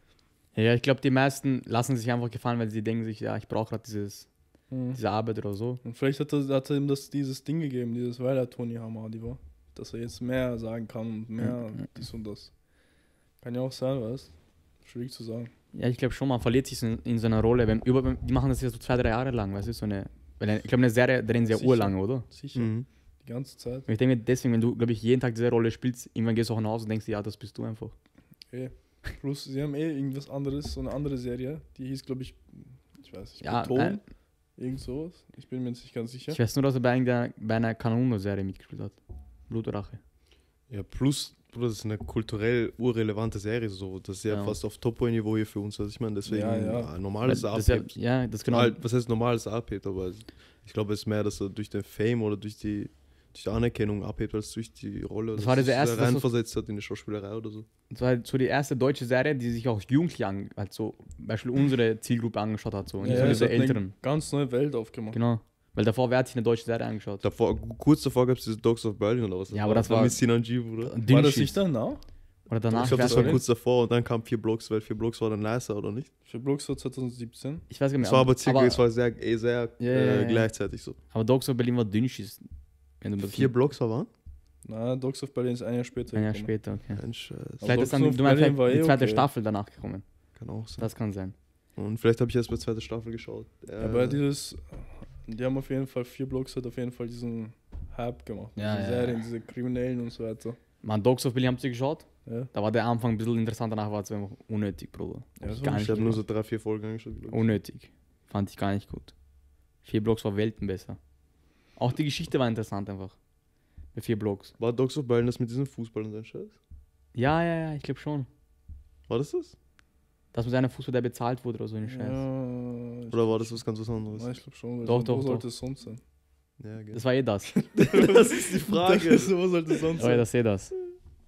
Ja, ich glaube, die meisten lassen sich einfach gefallen, weil sie denken sich, ja, ich brauche gerade dieses So. Mhm. diese Arbeit oder so. Und vielleicht hat er, hat er ihm das, dieses Ding gegeben, dieses, weil er Tony Hamadi war, dass er jetzt mehr sagen kann und mehr Mhm. dies und das. Kann ja auch sein, weißt schwierig zu sagen. Ja, ich glaube schon, man verliert sich in, in so einer Rolle. Wenn, über, die machen das ja so zwei, drei Jahre lang, weißt du, so eine. Weil ich glaube, eine Serie drehen sie ja Sicher. urlang, oder? Sicher, Mhm. die ganze Zeit. Und ich denke mir, deswegen, wenn du, glaube ich, jeden Tag diese Rolle spielst, irgendwann gehst du auch nach Hause und denkst dir, ja, das bist du einfach. Eh. Plus, sie haben eh irgendwas anderes, so eine andere Serie, die hieß, glaube ich, ich weiß nicht, Ja, Beton, nein. irgend sowas. Ich bin mir jetzt nicht ganz sicher. Ich weiß nur, dass er bei einer, bei einer Kanuno-Serie mitgespielt hat. Blutrache. Ja, plus, Bruder, das ist eine kulturell urrelevante Serie, so. Das ist ja, Ja. fast auf Top-Niveau hier für uns. Also ich meine, deswegen Ja, ja. ein normales das ist ja, abhebt. ja, das genau. Halt, was heißt normales abhebt, aber ich glaube, es ist mehr, dass er durch den Fame oder durch die, durch die Anerkennung abhebt, als durch die Rolle. Das dass war diese er erste, das reinversetzt hat in die Schauspielerei oder so. Das war halt so die erste deutsche Serie, die sich auch Jugendliche an, halt so, Beispiel unsere Zielgruppe angeschaut hat, so. Und nicht Ja, so es diese hat eine Älteren. ganz neue Welt aufgemacht. Genau. Weil davor, wer hat sich eine deutsche Serie angeschaut? Davor, kurz davor gab es diese Dogs of Berlin oder was? Ja, aber das war- mit Sinan G, Bruder. War das Dünnschiss. nicht danach? Oder danach? Ich glaube, das weiß war nicht. kurz davor und dann kam vier Blocks, weil vier Blocks war dann nicer, oder nicht? Für Blocks war zwanzig siebzehn. Ich weiß gar nicht Es mehr. war aber circa, aber, es war sehr, eh sehr Ja, äh, ja, ja. gleichzeitig so. aber Dogs of Berlin war Dünnschiss. Wenn du das Vier Blocks war wann? Na, Dogs of Berlin ist ein Jahr später. ein Jahr gekommen. später, okay. Ein Scheiß. Vielleicht ist dann, Dogs of du meinst Berlin war vielleicht die eh zweite okay. Staffel danach gekommen. Kann auch sein. Das kann sein. Und vielleicht habe ich erst bei zweiter Staffel geschaut. Äh, Aber dieses, die haben auf jeden Fall, vier Blocks hat auf jeden Fall diesen Hype gemacht. Ja, diese ja, Serien, ja. diese Kriminellen und so weiter. Man, Dogs of Berlin habt ihr geschaut? Ja. Da war der Anfang ein bisschen interessant, danach war es einfach unnötig, Bruder. Ja, das war Gar nicht nicht ich habe nur gut. so drei, vier Folgen angeschaut. glaub ich. Unnötig. Fand ich gar nicht gut. Vier Blocks war Welten besser. Auch die Geschichte war interessant einfach. Bei vier Blocks. War Dogs of Berlin das mit diesem Fußball und so ein Scheiß? Ja, ja, ja, ich glaube schon. War das das? Das mit einem Fußball, der bezahlt wurde oder so ein Scheiß. Ja, ich Oder war das was ganz was anderes? Nein, ich glaube schon. weil Doch, so- doch, Wo doch. sollte es sonst sein? Ja, gell. Das war eh das. das ist die Frage. So, wo sollte es sonst Oh ja, sein? das eh das.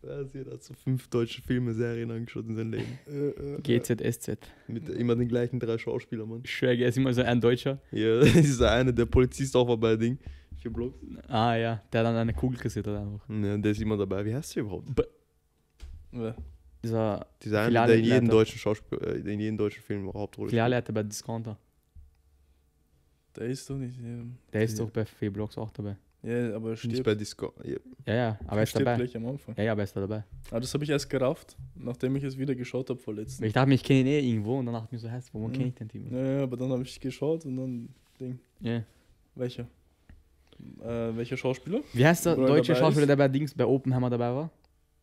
Ja, sie hat so fünf deutsche Filme, Serien angeschaut in seinem Leben. Äh, äh, G Z S Z. Mit immer den gleichen drei Schauspielern, Mann. Ich schwöre, er ist immer so ein Deutscher. Ja, dieser eine, der Polizist auch war bei Ding. Vier Blocks. Ah ja, der dann eine Kugel kassiert hat einfach. Ja, der ist immer dabei. Wie heißt der überhaupt? äh, Dieser Dieser eine, der in jedem Filialleiter. deutschen Schauspiel, äh, in jedem deutschen Film eine Hauptrolle Filialleiter bei Discounter. der ist doch nicht. Ja, Der ist Ja. doch bei Feblox auch dabei. ja aber er spielt. Nicht stirbt. bei Disco. Ja. Ja, ja, aber er ist stirbt dabei. gleich am Anfang. Ja, ja, aber er ist da dabei. Aber das habe ich erst gerafft, nachdem ich es wieder geschaut habe vorletzten. Ich dachte mir, ich kenne ihn eh irgendwo und dann dachte ich mir so, heißt, wo Mhm. kenne ich den Typen? Ja, ja, aber dann habe ich geschaut und dann Ding. Ja. Welcher? Äh, welcher Schauspieler? Wie heißt der Wo er deutsche dabei Schauspieler, ist? der bei Dings, bei Oppenheimer dabei war?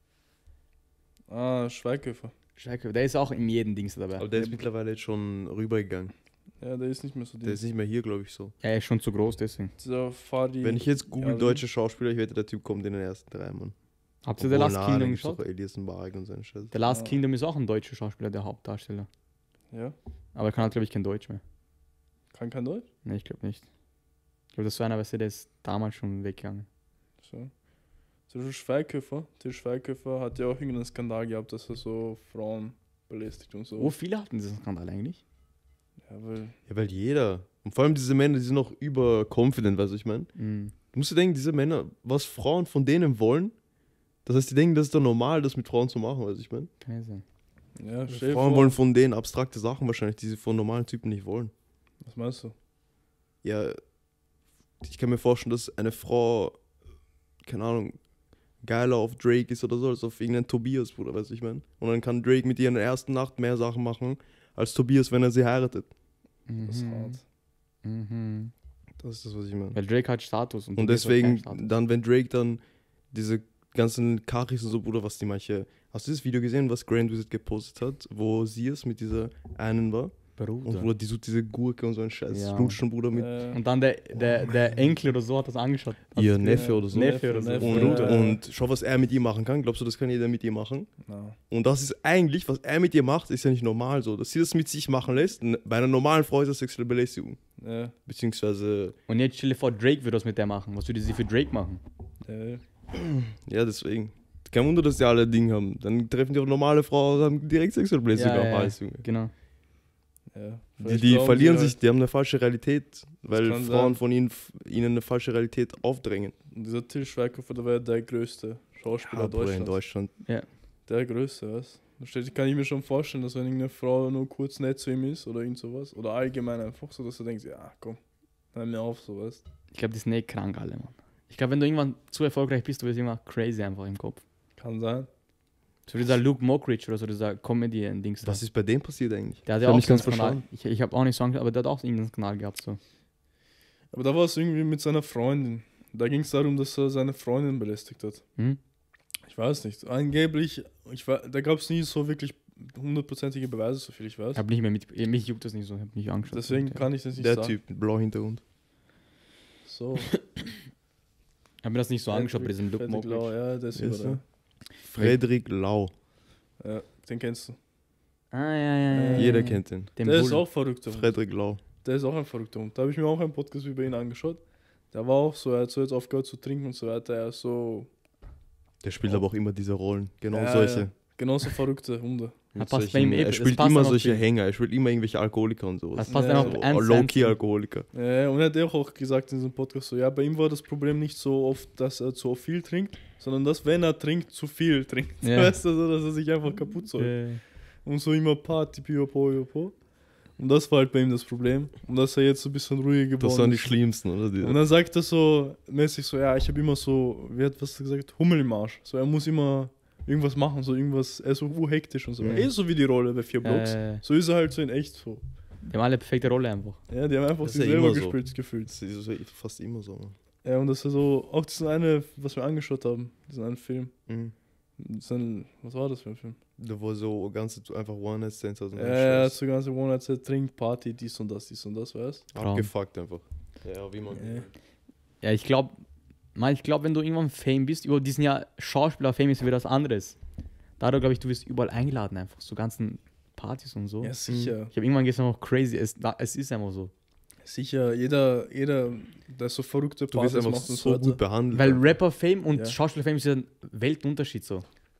Ah, Schweighöfer. Scheiße, der ist auch in jedem Dings dabei. Aber der ist mittlerweile jetzt schon rübergegangen. Ja, der ist nicht mehr so Der ist nicht mehr hier, glaube ich, so. Er ist schon zu groß, deswegen. Dieser Fadi. Wenn ich jetzt google Ja, deutsche Schauspieler, ich wette, der Typ kommt in den ersten drei, Mann. Habt ihr The Last Obwohl, na, Kingdom dann gibt's geschaut? doch Elias Mbarek und seinen Scheiß. The Last Ja. Kingdom ist auch ein deutscher Schauspieler, der Hauptdarsteller. Ja, Aber er kann halt, glaube ich, kein Deutsch mehr. kann kein Deutsch. Ne, ich glaube nicht. Ich glaube, das ist so einer, weißt du, der ist damals schon weggegangen. So. Zum Beispiel Schweighöfer. Der Schweighöfer hat ja auch irgendeinen Skandal gehabt, dass er so Frauen belästigt und so. Wo viele hatten diesen Skandal eigentlich? Ja, weil. Ja, weil jeder. Und vor allem diese Männer, die sind noch überconfident, weißt du, ich meine. Mhm. Du musst dir denken, diese Männer, was Frauen von denen wollen, das heißt, die denken, das ist doch normal, das mit Frauen zu machen, weißt du, ich meine. Kann ja sein. Ja, stell dir Frauen vor. wollen von denen abstrakte Sachen wahrscheinlich, die sie von normalen Typen nicht wollen. Was meinst du? Ja, ich kann mir vorstellen, dass eine Frau, keine Ahnung, geiler auf Drake ist oder so, als auf irgendeinen Tobias, Bruder, weißt du, ich meine. Und dann kann Drake mit ihr in der ersten Nacht mehr Sachen machen, als Tobias, wenn er sie heiratet. Das ist Mhm. hart. Mhm. Das ist das, was ich meine. Weil Drake hat Status. Und, Und Tobias hat keinen deswegen, Status. dann, wenn Drake dann diese ganzen Kachis und so, Bruder, was die manche. Hast du das Video gesehen, was Grand Wizard gepostet hat, wo sie es mit dieser einen war? Und Bruder. Bruder, die so diese Gurke und so ein Scheiß Ja. lutschen, Bruder, mit Äh, Und dann der, der, der Enkel oder so hat das angeschaut. Hat ihr das Neffe gesehen. oder so. Neffe oder so. Neffe, Und, Bruder. und schau, was er mit ihr machen kann. Glaubst du, das kann jeder mit ihr machen? na. Und das ist eigentlich, was er mit ihr macht, ist ja nicht normal so. Dass sie das mit sich machen lässt, n- bei einer normalen Frau ist das sexuelle Belästigung. Ja, Beziehungsweise, Und jetzt stell dir vor, Drake würde das mit der machen. Was würde sie für Drake machen? ja. ja, deswegen. Kein Wunder, dass die alle Ding haben. Dann treffen die auch normale Frau und haben direkt sexuelle Belästigung Ja, am ja, Hals, Junge. Genau. ja. Die, Vielleicht die glauben verlieren sie sich, die haben eine falsche Realität, weil kann Frauen sein. von ihnen, f- ihnen eine falsche Realität aufdrängen. Halt, und dieser Till Schweighöfer, der war ja der größte Schauspieler Bruder, in Deutschlands. Deutschland. Der größte, was? Da steht- kann ich mir schon vorstellen, dass wenn irgendeine Frau nur kurz nett zu ihm ist oder irgend sowas. Oder allgemein einfach so, dass du denkst, ja komm, hör mir auf, so weißt. Ich glaube, die sind eh krank alle, Mann. Ich glaube, wenn du irgendwann zu erfolgreich bist, du wirst immer crazy einfach im Kopf. Kann sein. So dieser Luke Mockridge oder so, dieser Comedy-Dings. Was ist bei dem passiert eigentlich? Der hat Ich ja hab auch nicht so einen ganz Kanal. verstanden. Ich, ich habe auch nicht so angeschaut, aber der hat auch irgendeinen Kanal gehabt. So. Aber da war es irgendwie mit seiner Freundin. Da ging es darum, dass er seine Freundin belästigt hat. Hm? Ich weiß nicht. Angeblich, ich war, da gab es nie so wirklich hundertprozentige Beweise, so viel ich weiß. Ich habe nicht mehr mit. Mich juckt das nicht so, ich habe nicht angeschaut. Deswegen Ja. kann ich das nicht Der sagen. Typ mit blauem Hintergrund. So. Ich habe mir das nicht so angeschaut bei diesem Luke Fredrik Lau, Mockridge. ja, der ist Wer über ist da. Frederik Lau. Ja, den kennst du. Ah, ja, ja, ja. Äh, Jeder kennt den. Den der ist Bull. auch verrückter. Hund. Frederik Lau. Der ist auch ein verrückter Hund. Da habe ich mir auch einen Podcast über ihn angeschaut. Der war auch so, er hat so jetzt aufgehört zu trinken und so weiter. Er ist so, Der spielt aber auch immer diese Rollen. Genau Ja, solche. ja. genauso verrückte Hunde. Ja, Mit passt bei ihm solchen- eh- er es spielt passt immer einfach solche zu ihm. Hänger. Er spielt immer irgendwelche Alkoholiker und sowas. Das passt Ja, einfach So, eins zu eins. Low-Key-Alkoholiker. Ja, und er hat auch, auch gesagt in diesem Podcast so, ja, bei ihm war das Problem nicht so oft, dass er zu viel trinkt, sondern dass, wenn er trinkt, zu viel trinkt. Ja. Weißt du, so, dass er sich einfach kaputt soll. Äh, Und so immer Party, piapo, piapo. Und das war halt bei ihm das Problem. Und dass er jetzt so ein bisschen ruhiger geworden Das waren die ist. schlimmsten, oder? Die, Und dann sagt er so mäßig so, ja, ich habe immer so, wie hat was gesagt, Hummel im Arsch. So, er muss immer irgendwas machen, so irgendwas, er ist so urhektisch und so. Ja. Eh so wie die Rolle bei vier Blocks. äh, So ist er halt so in echt so. die haben alle perfekte Rolle einfach. Ja, die haben einfach Das sich ist ja selber immer so. gespielt, gefühlt. das ist so- fast immer so. Man. Ja, und das ist so, auch diesen eine, was wir angeschaut haben, diesen einen Film. Mhm. Diesen, was war das für ein Film? Da war so ganz einfach One-Night-Stands. Also Ja, er hat so ganze Monate Trink, Party, dies und das, dies und das, weißt abgefuckt einfach. Ja, wie man. Ja. Ja, ich glaube, ich glaube, wenn du irgendwann Fame bist, über diesen Jahr Schauspieler Fame ist wieder was anderes. Dadurch glaube ich, du wirst überall eingeladen einfach, so ganzen Partys und so. Ja, sicher. Ich habe irgendwann gestern noch crazy, es, da- es ist einfach so. Sicher, jeder, jeder, der so verrückte Du wirst Partys einfach macht und so so gut weiter. behandelt. Weil Rapper Fame und Ja. Schauspieler Fame ist ja ein Weltunterschied so.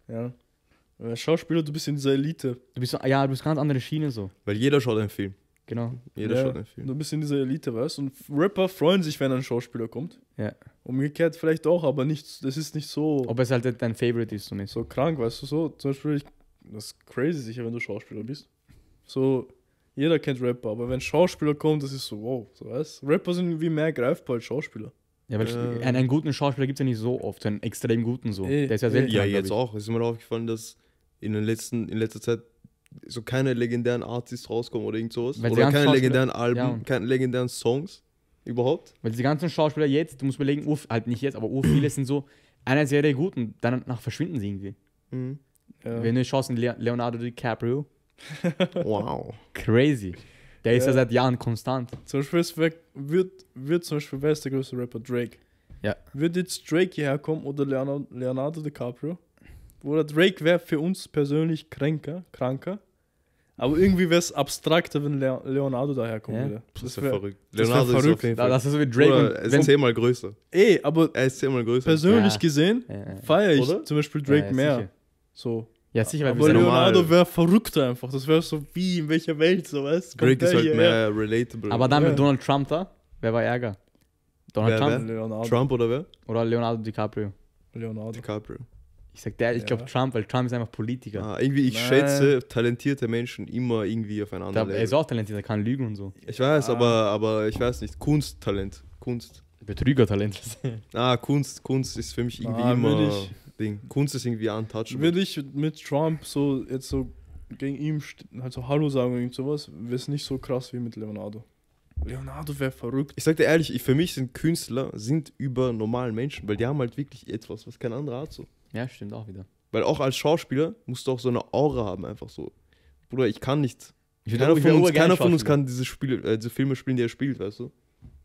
Ja. Weil Schauspieler, du bist in dieser Elite. Du bist so, ja, du bist ganz andere Schiene so. Weil jeder schaut einen Film. Genau. Jeder ja, schaut einen Film. Du bist in dieser Elite, weißt du? Und Rapper freuen sich, wenn ein Schauspieler kommt. Ja. Umgekehrt vielleicht auch, aber nicht, das ist nicht so, Ob es halt dein Favorite ist, so mäßig. so krank, weißt du? So, zum Beispiel, ich, das ist crazy sicher, wenn du Schauspieler bist. So, jeder kennt Rapper, aber wenn Schauspieler kommt, das ist so, wow, so weißt du? Rapper sind irgendwie mehr greifbar als Schauspieler. Ja, weil Äh. einen, einen guten Schauspieler gibt es ja nicht so oft, so einen extrem guten so. Eh, Der ist ja eh. selten. Ja, glaub jetzt ich. auch. Es ist mir aufgefallen, dass in, den letzten, in letzter Zeit so keine legendären Artists rauskommen oder irgend sowas. Weil die Oder ganzen keine Schauspieler- legendären Alben, Ja, und- keine legendären Songs überhaupt. Weil diese ganzen Schauspieler jetzt, du musst überlegen, ur, halt nicht jetzt, aber ur viele sind so einer Serie gut und danach verschwinden sie irgendwie. Mhm. Ja. Wenn du schaust, in Le Leonardo DiCaprio, Wow. crazy. Der ist ja Ja. seit Jahren konstant. Zum Beispiel, es wär, wird, wird zum Beispiel, wer ist der größte Rapper? Drake. Ja. Wird jetzt Drake hierher kommen oder Leonardo, Leonardo DiCaprio? Oder Drake wäre für uns persönlich kränker, kranker. Aber irgendwie wäre es abstrakter, wenn Le Leonardo daherkommen Ja. würde. Das ist wär- ja verrückt. wär Leonardo ist verrückt. auf jeden Da, Fall. das ist so wie Drake. Oder und er ist wenn, zehnmal größer. Ey, aber Er ist zehnmal größer. persönlich Ja. gesehen ja, ja. feiere ich Oder? zum Beispiel Drake Ja, ja, mehr. sicher. So. Ja, sicher, weil Aber wir sind normal. Leonardo wäre verrückter einfach. Das wäre so wie in welcher Welt, so weißt du? Drake ist halt mehr relatable. Aber dann Ja. mit Donald Trump da, wer war Ärger? Donald Wer, Trump Leonardo. Trump oder wer? oder Leonardo DiCaprio? Leonardo. DiCaprio. Ich sag der, ich Ja. glaube Trump, weil Trump ist einfach Politiker. Ah, irgendwie, ich Nein. schätze talentierte Menschen immer irgendwie aufeinander. Der, er ist auch talentiert, er kann lügen und so. Ich weiß, Ah. aber, aber ich weiß nicht. Kunsttalent. Kunst. Betrügertalent. Ah, Kunst, Kunst ist für mich irgendwie Ah, immer will ich- Ding. Kunst ist irgendwie untouchable. Würde ich mit Trump so jetzt so gegen ihm st- halt so Hallo sagen oder irgend sowas, wäre es nicht so krass wie mit Leonardo. Leonardo wäre verrückt. Ich sag dir ehrlich, ich, für mich sind Künstler sind über normalen Menschen, weil die haben halt wirklich etwas, was kein anderer hat so. Ja, stimmt auch wieder. Weil auch als Schauspieler musst du auch so eine Aura haben, einfach so. Bruder, ich kann nicht. Ich Keiner ich von uns, urgern keiner von uns Schauspieler. kann diese, Spiele, äh, diese Filme spielen, die er spielt, weißt du?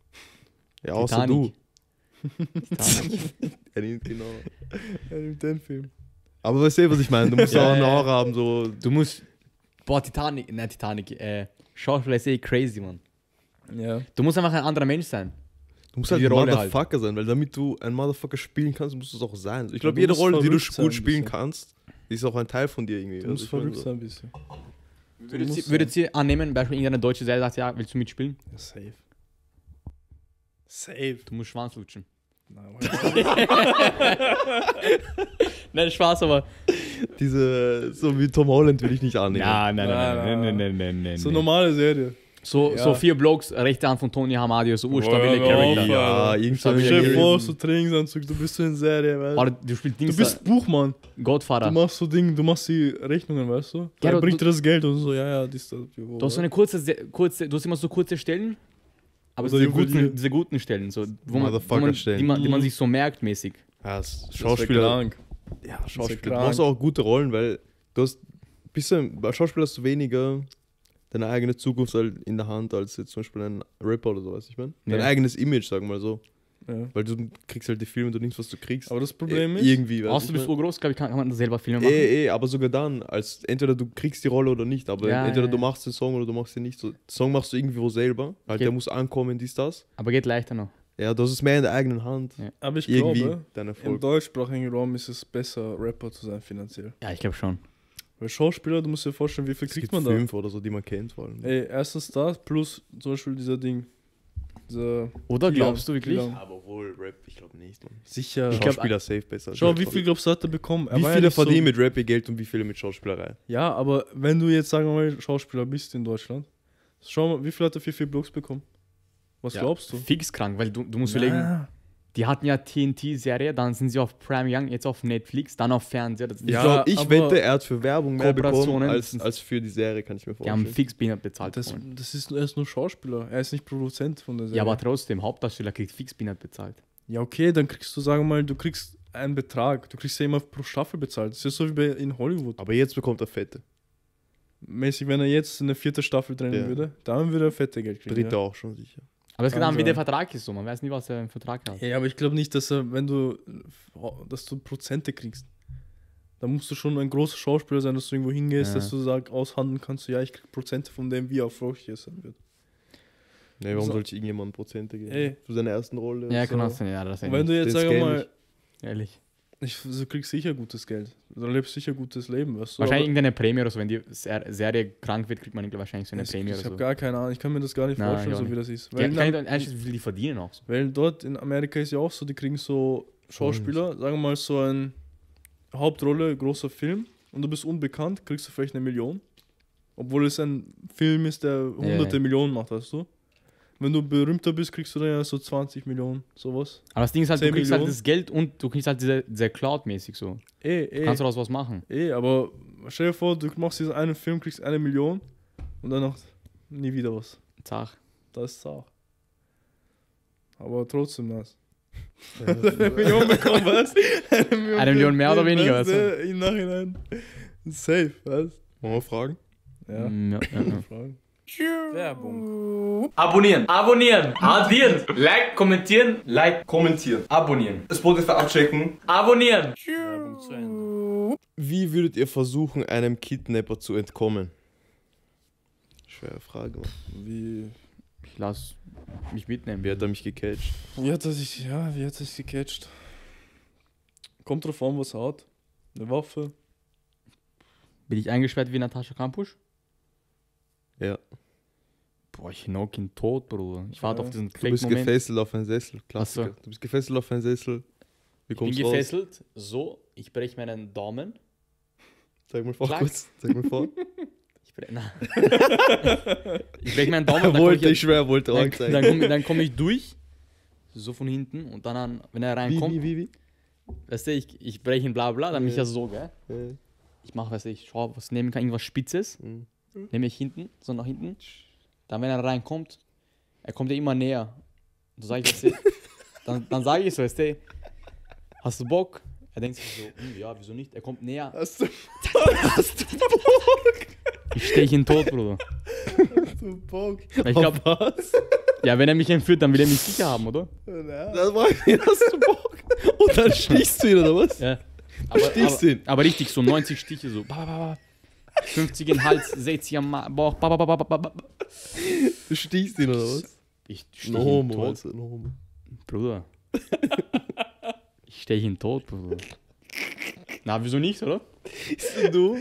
Ja, außer Titanic. du. Titanic. Ja, genau. Ja, in dem Film. Aber weißt du, was ich meine? Du musst Ja, auch eine ja, ja. Aura haben, so. Du musst. Boah, Titanic. Nein, Titanic. Äh, Schauspieler ist eh crazy, Mann. Ja. Du musst einfach ein anderer Mensch sein. Du musst Für halt die ein Rolle halt. Motherfucker sein, weil damit du ein Motherfucker spielen kannst, musst du es auch sein. Ich Ja, glaube, du jede musst Rolle, die du verrückt gut sein, spielen bisschen. kannst, ist auch ein Teil von dir irgendwie. Du musst ich mein verrückt so. sein ein bisschen. Würdet musst ihr, würdet ihr annehmen, Beispiel irgendeine deutsche Serie sagt, ja, willst du mitspielen? Ja, safe. Safe. Du musst Schwanz lutschen. Nein, Nein, Spaß, aber. Diese, so wie Tom Holland will ich nicht annehmen. Nein, nein, nein, Nein, nein, nein, nein, nein, nein, nein. so normale Serie. So, Ja. so vier Blokes, rechte Hand von Tony Hamadi, so urstabile Boah, Charakter. auf, Ja, Alter. irgendwie Stell hab ich dir Stell dir Ja, vor, ja. so Trainingsanzug, du bist so in Serie, weißt du? Warte, du spielst Du Dings bist Buchmann. da, Godfather. Du machst so Dinge, du machst die Rechnungen, weißt du? Ja, Ja, du- bringt du- dir das Geld und so, ja, ja, dies, das. Jo, Du hast so eine kurze, Se- kurze, du hast immer so kurze Stellen, aber Oder diese Juwelier. guten, diese guten Stellen, so, wo man, wo man, Motherfucker-Stellen. die, man, die man sich so merkt mäßig. Ja, das Das wär Schauspieler. krank. Ja, wär Schauspieler. Du krank. brauchst auch gute Rollen, weil du hast bisschen, bei Schauspieler hast du weniger deine eigene Zukunft halt in der Hand als jetzt zum Beispiel ein Rapper oder so, weißt du, ich meine? Dein Ja. eigenes Image, sagen wir mal so. Ja. Weil du kriegst halt die Filme, du nimmst, was du kriegst. Aber das Problem Eh, ist, irgendwie, weißt Außer du bist ich mein? urgroß, glaube ich, kann, kann man selber Filme machen. Eh, eh, aber sogar dann, als entweder du kriegst die Rolle oder nicht, aber Ja, entweder ja, du ja. machst den Song oder du machst ihn nicht. So, den Song machst du irgendwo selber, halt Okay. der muss ankommen, dies, das. Aber geht leichter noch. Ja, das ist mehr in der eigenen Hand. Ja. aber ich Irgendwie glaube, dein im Erfolg. deutschsprachigen Raum ist es besser, Rapper zu sein finanziell. Ja, ich glaube schon. Weil Schauspieler, du musst dir vorstellen, wie viel Es kriegt gibt man da? fünf oder so, die man kennt vor allem. Ey, erstens das, plus zum Beispiel dieser Ding. Dieser Oder Killer, glaubst du wirklich? Killer. Aber wohl Rap, ich glaube nicht, man. Sicher. Ich glaub, Schauspieler safe besser. als Schau, wie Rapper. viel glaubst du, hat er bekommen? Er Wie war ja viele nicht so- verdienen mit Rap ihr Geld und wie viele mit Schauspielerei? Ja, aber wenn du jetzt, sagen wir mal, Schauspieler bist in Deutschland, schau mal, wie viel hat er für vier Blogs bekommen? Was Ja, glaubst du? Fix krank, weil du, du musst überlegen, Na, die hatten ja T N T-Serie, dann sind sie auf Prime Young, jetzt auf Netflix, dann auf Fernseher. Das, Ich Ja, glaube, ich aber wette, er hat für Werbung mehr bekommen Kooperationen als, sind- als für die Serie, kann ich mir die haben vorstellen. fix Peanut bezahlt. das, bekommen. das ist, er ist nur Schauspieler, er ist nicht Produzent von der Serie. Ja, aber trotzdem, Hauptdarsteller kriegt fix Peanut bezahlt. Ja, okay, dann kriegst du, sagen wir mal, du kriegst einen Betrag, du kriegst ja immer pro Staffel bezahlt. Das ist ja so wie bei, in Hollywood. Aber jetzt bekommt er Fette. Mäßig, wenn er jetzt eine vierte Staffel drehen Ja. würde, dann würde er fette Geld kriegen. Dritte ja. auch schon sicher. Aber es geht Kann an, wie der sein. Vertrag ist so. Man weiß nie, was er im Vertrag hat. Ja, aber ich glaube nicht, dass er, wenn du, dass du Prozente kriegst. Da musst du schon ein großer Schauspieler sein, dass du irgendwo hingehst, Ja. dass du sagst, aushandeln kannst, ja, ich krieg Prozente von dem, wie erfolgreich es sein wird. Nee, warum So. sollte ich irgendjemandem Prozente geben? Ey. Für seine ersten Rolle? Ja, so. genau. Ja, das ist Und wenn du den jetzt, sagen wir scan mal, ehrlich. Ich, du kriegst sicher gutes Geld. Du lebst sicher gutes Leben, weißt du. Wahrscheinlich aber irgendeine Prämie oder so. Wenn die Ser- Serie krank wird, kriegt man wahrscheinlich so eine ich, Prämie ich oder habe so. gar keine Ahnung. Ich kann mir das gar nicht Nein, vorstellen, ich auch so wie nicht. das ist. Ja, Weil, kann ich na, dann einschätzen, wie viel die verdienen auch so. weil dort in Amerika ist ja auch so, die kriegen so Schauspieler, sagen wir mal so eine Hauptrolle, großer Film, und du bist unbekannt, kriegst du vielleicht eine Million. Obwohl es ein Film ist, der hunderte ja. Millionen macht, weißt du. Wenn du berühmter bist, kriegst du dann ja so zwanzig Millionen, sowas. Aber das Ding ist halt, du zehn kriegst halt Millionen. das Geld und du kriegst halt diese, diese Cloud-mäßig so. Eh, Du eh, kannst daraus was machen. eh, aber stell dir vor, du machst diesen einen Film, kriegst eine Million und dann noch nie wieder was. Zach. Das ist Sache. Aber trotzdem nice. Eine Million bekommen, was? Eine Million, Eine Million mehr oder weniger, weißt also. du, im Nachhinein. Safe, was? Wollen wir fragen? Ja. Mm, ja, ja, ja. Fragen. Werbung. Abonnieren, abonnieren, addieren, like, kommentieren, like, Kommentieren. abonnieren, Spotify abchecken. abonnieren. Werbung zu Ende. Wie würdet ihr versuchen, einem Kidnapper zu entkommen? Schwere Frage, Mann. Wie, Ich lass mich mitnehmen. Wie hat er mich gecatcht? wie hat er sich, ja, wie hat er sich gecatcht? Kommt drauf an, was er hat. Eine Waffe. Bin ich eingesperrt wie Natascha Kampusch? Ja. Boah, ich knock ihn tot, Bruder. Ich warte Ja. auf diesen Du bist Klick-Moment. gefesselt auf einen Sessel. Klassiker. Ach so. Du bist gefesselt auf einen Sessel. Wie Ich bin kommst du raus? gefesselt, so, ich breche meinen Daumen. Sag mal vor Klack. kurz. Sag mal vor. Ich breche ich brech meinen Daumen, dann komme wollte, ich ich, schwör, wollte dann, auch zeigen. dann komm, dann komm ich durch, so von hinten, und dann, an, wenn er Wie, reinkommt, wie, wie, wie? weißt du, ich, ich breche ihn bla bla, dann bin ich Ja. ja so, gell? Ja. Ich mache, weißt du, ich schau, was nehmen kann, irgendwas Spitzes, Mhm. nehme ich hinten, so nach hinten, dann wenn er reinkommt, er kommt ja immer näher. Dann sage ich, weißt du, dann, dann sage ich so, weißt du, hast du Bock? Er denkt sich so, hm, ja, wieso nicht? Er kommt näher, Hast du, ich steche ihn tot, Bruder. hast du Bock? Weil Ich glaube, Was? ja, wenn er mich entführt, dann will er mich sicher haben, oder? Ja. Das war hast du Bock. Und dann stichst du ihn, oder was? Ja. Aber, Stichst aber, ihn. aber richtig, so neunzig Stiche, so. Ba, ba, ba, ba. fünfzig in den Hals, sechzig am Ma- Bauch. Ba, ba, ba, ba, ba, ba. Du stichst ihn, oder was? Ich steche No ihn homo, tot, also, no homo. Bruder. Ich steche ihn tot, Bruder. Na, wieso nicht, oder? Bist du?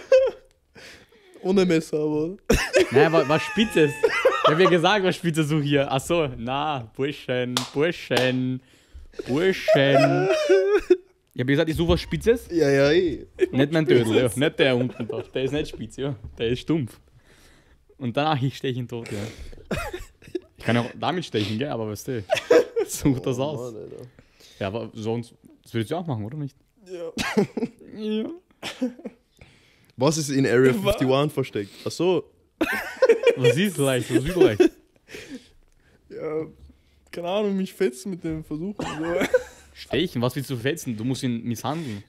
Ohne Messer, aber. Naja, was, was Spitzes. Ich hab ja gesagt, was Spitzes suche hier. Ach so, na, Burschen, Burschen, Burschen. Ich hab gesagt, ich suche was Spitzes. Ja, ja, eh. Nicht mein Dödel, ja. Nicht der unten da. Der ist nicht spitz, ja. Der ist stumpf. Und danach, ich steche ihn tot, ja. Ich kann auch damit stechen, gell, aber weißt du, such das aus. Mann, Alter. Ja, aber sonst, das würdest du auch machen, oder nicht? Ja. Ja. Was ist in Area einundfünfzig versteckt? Ach so. Was ist leicht, was ist leicht? Ja, keine Ahnung, mich fetzen mit dem Versuch. So. Stechen, was willst du fetzen? Du musst ihn misshandeln.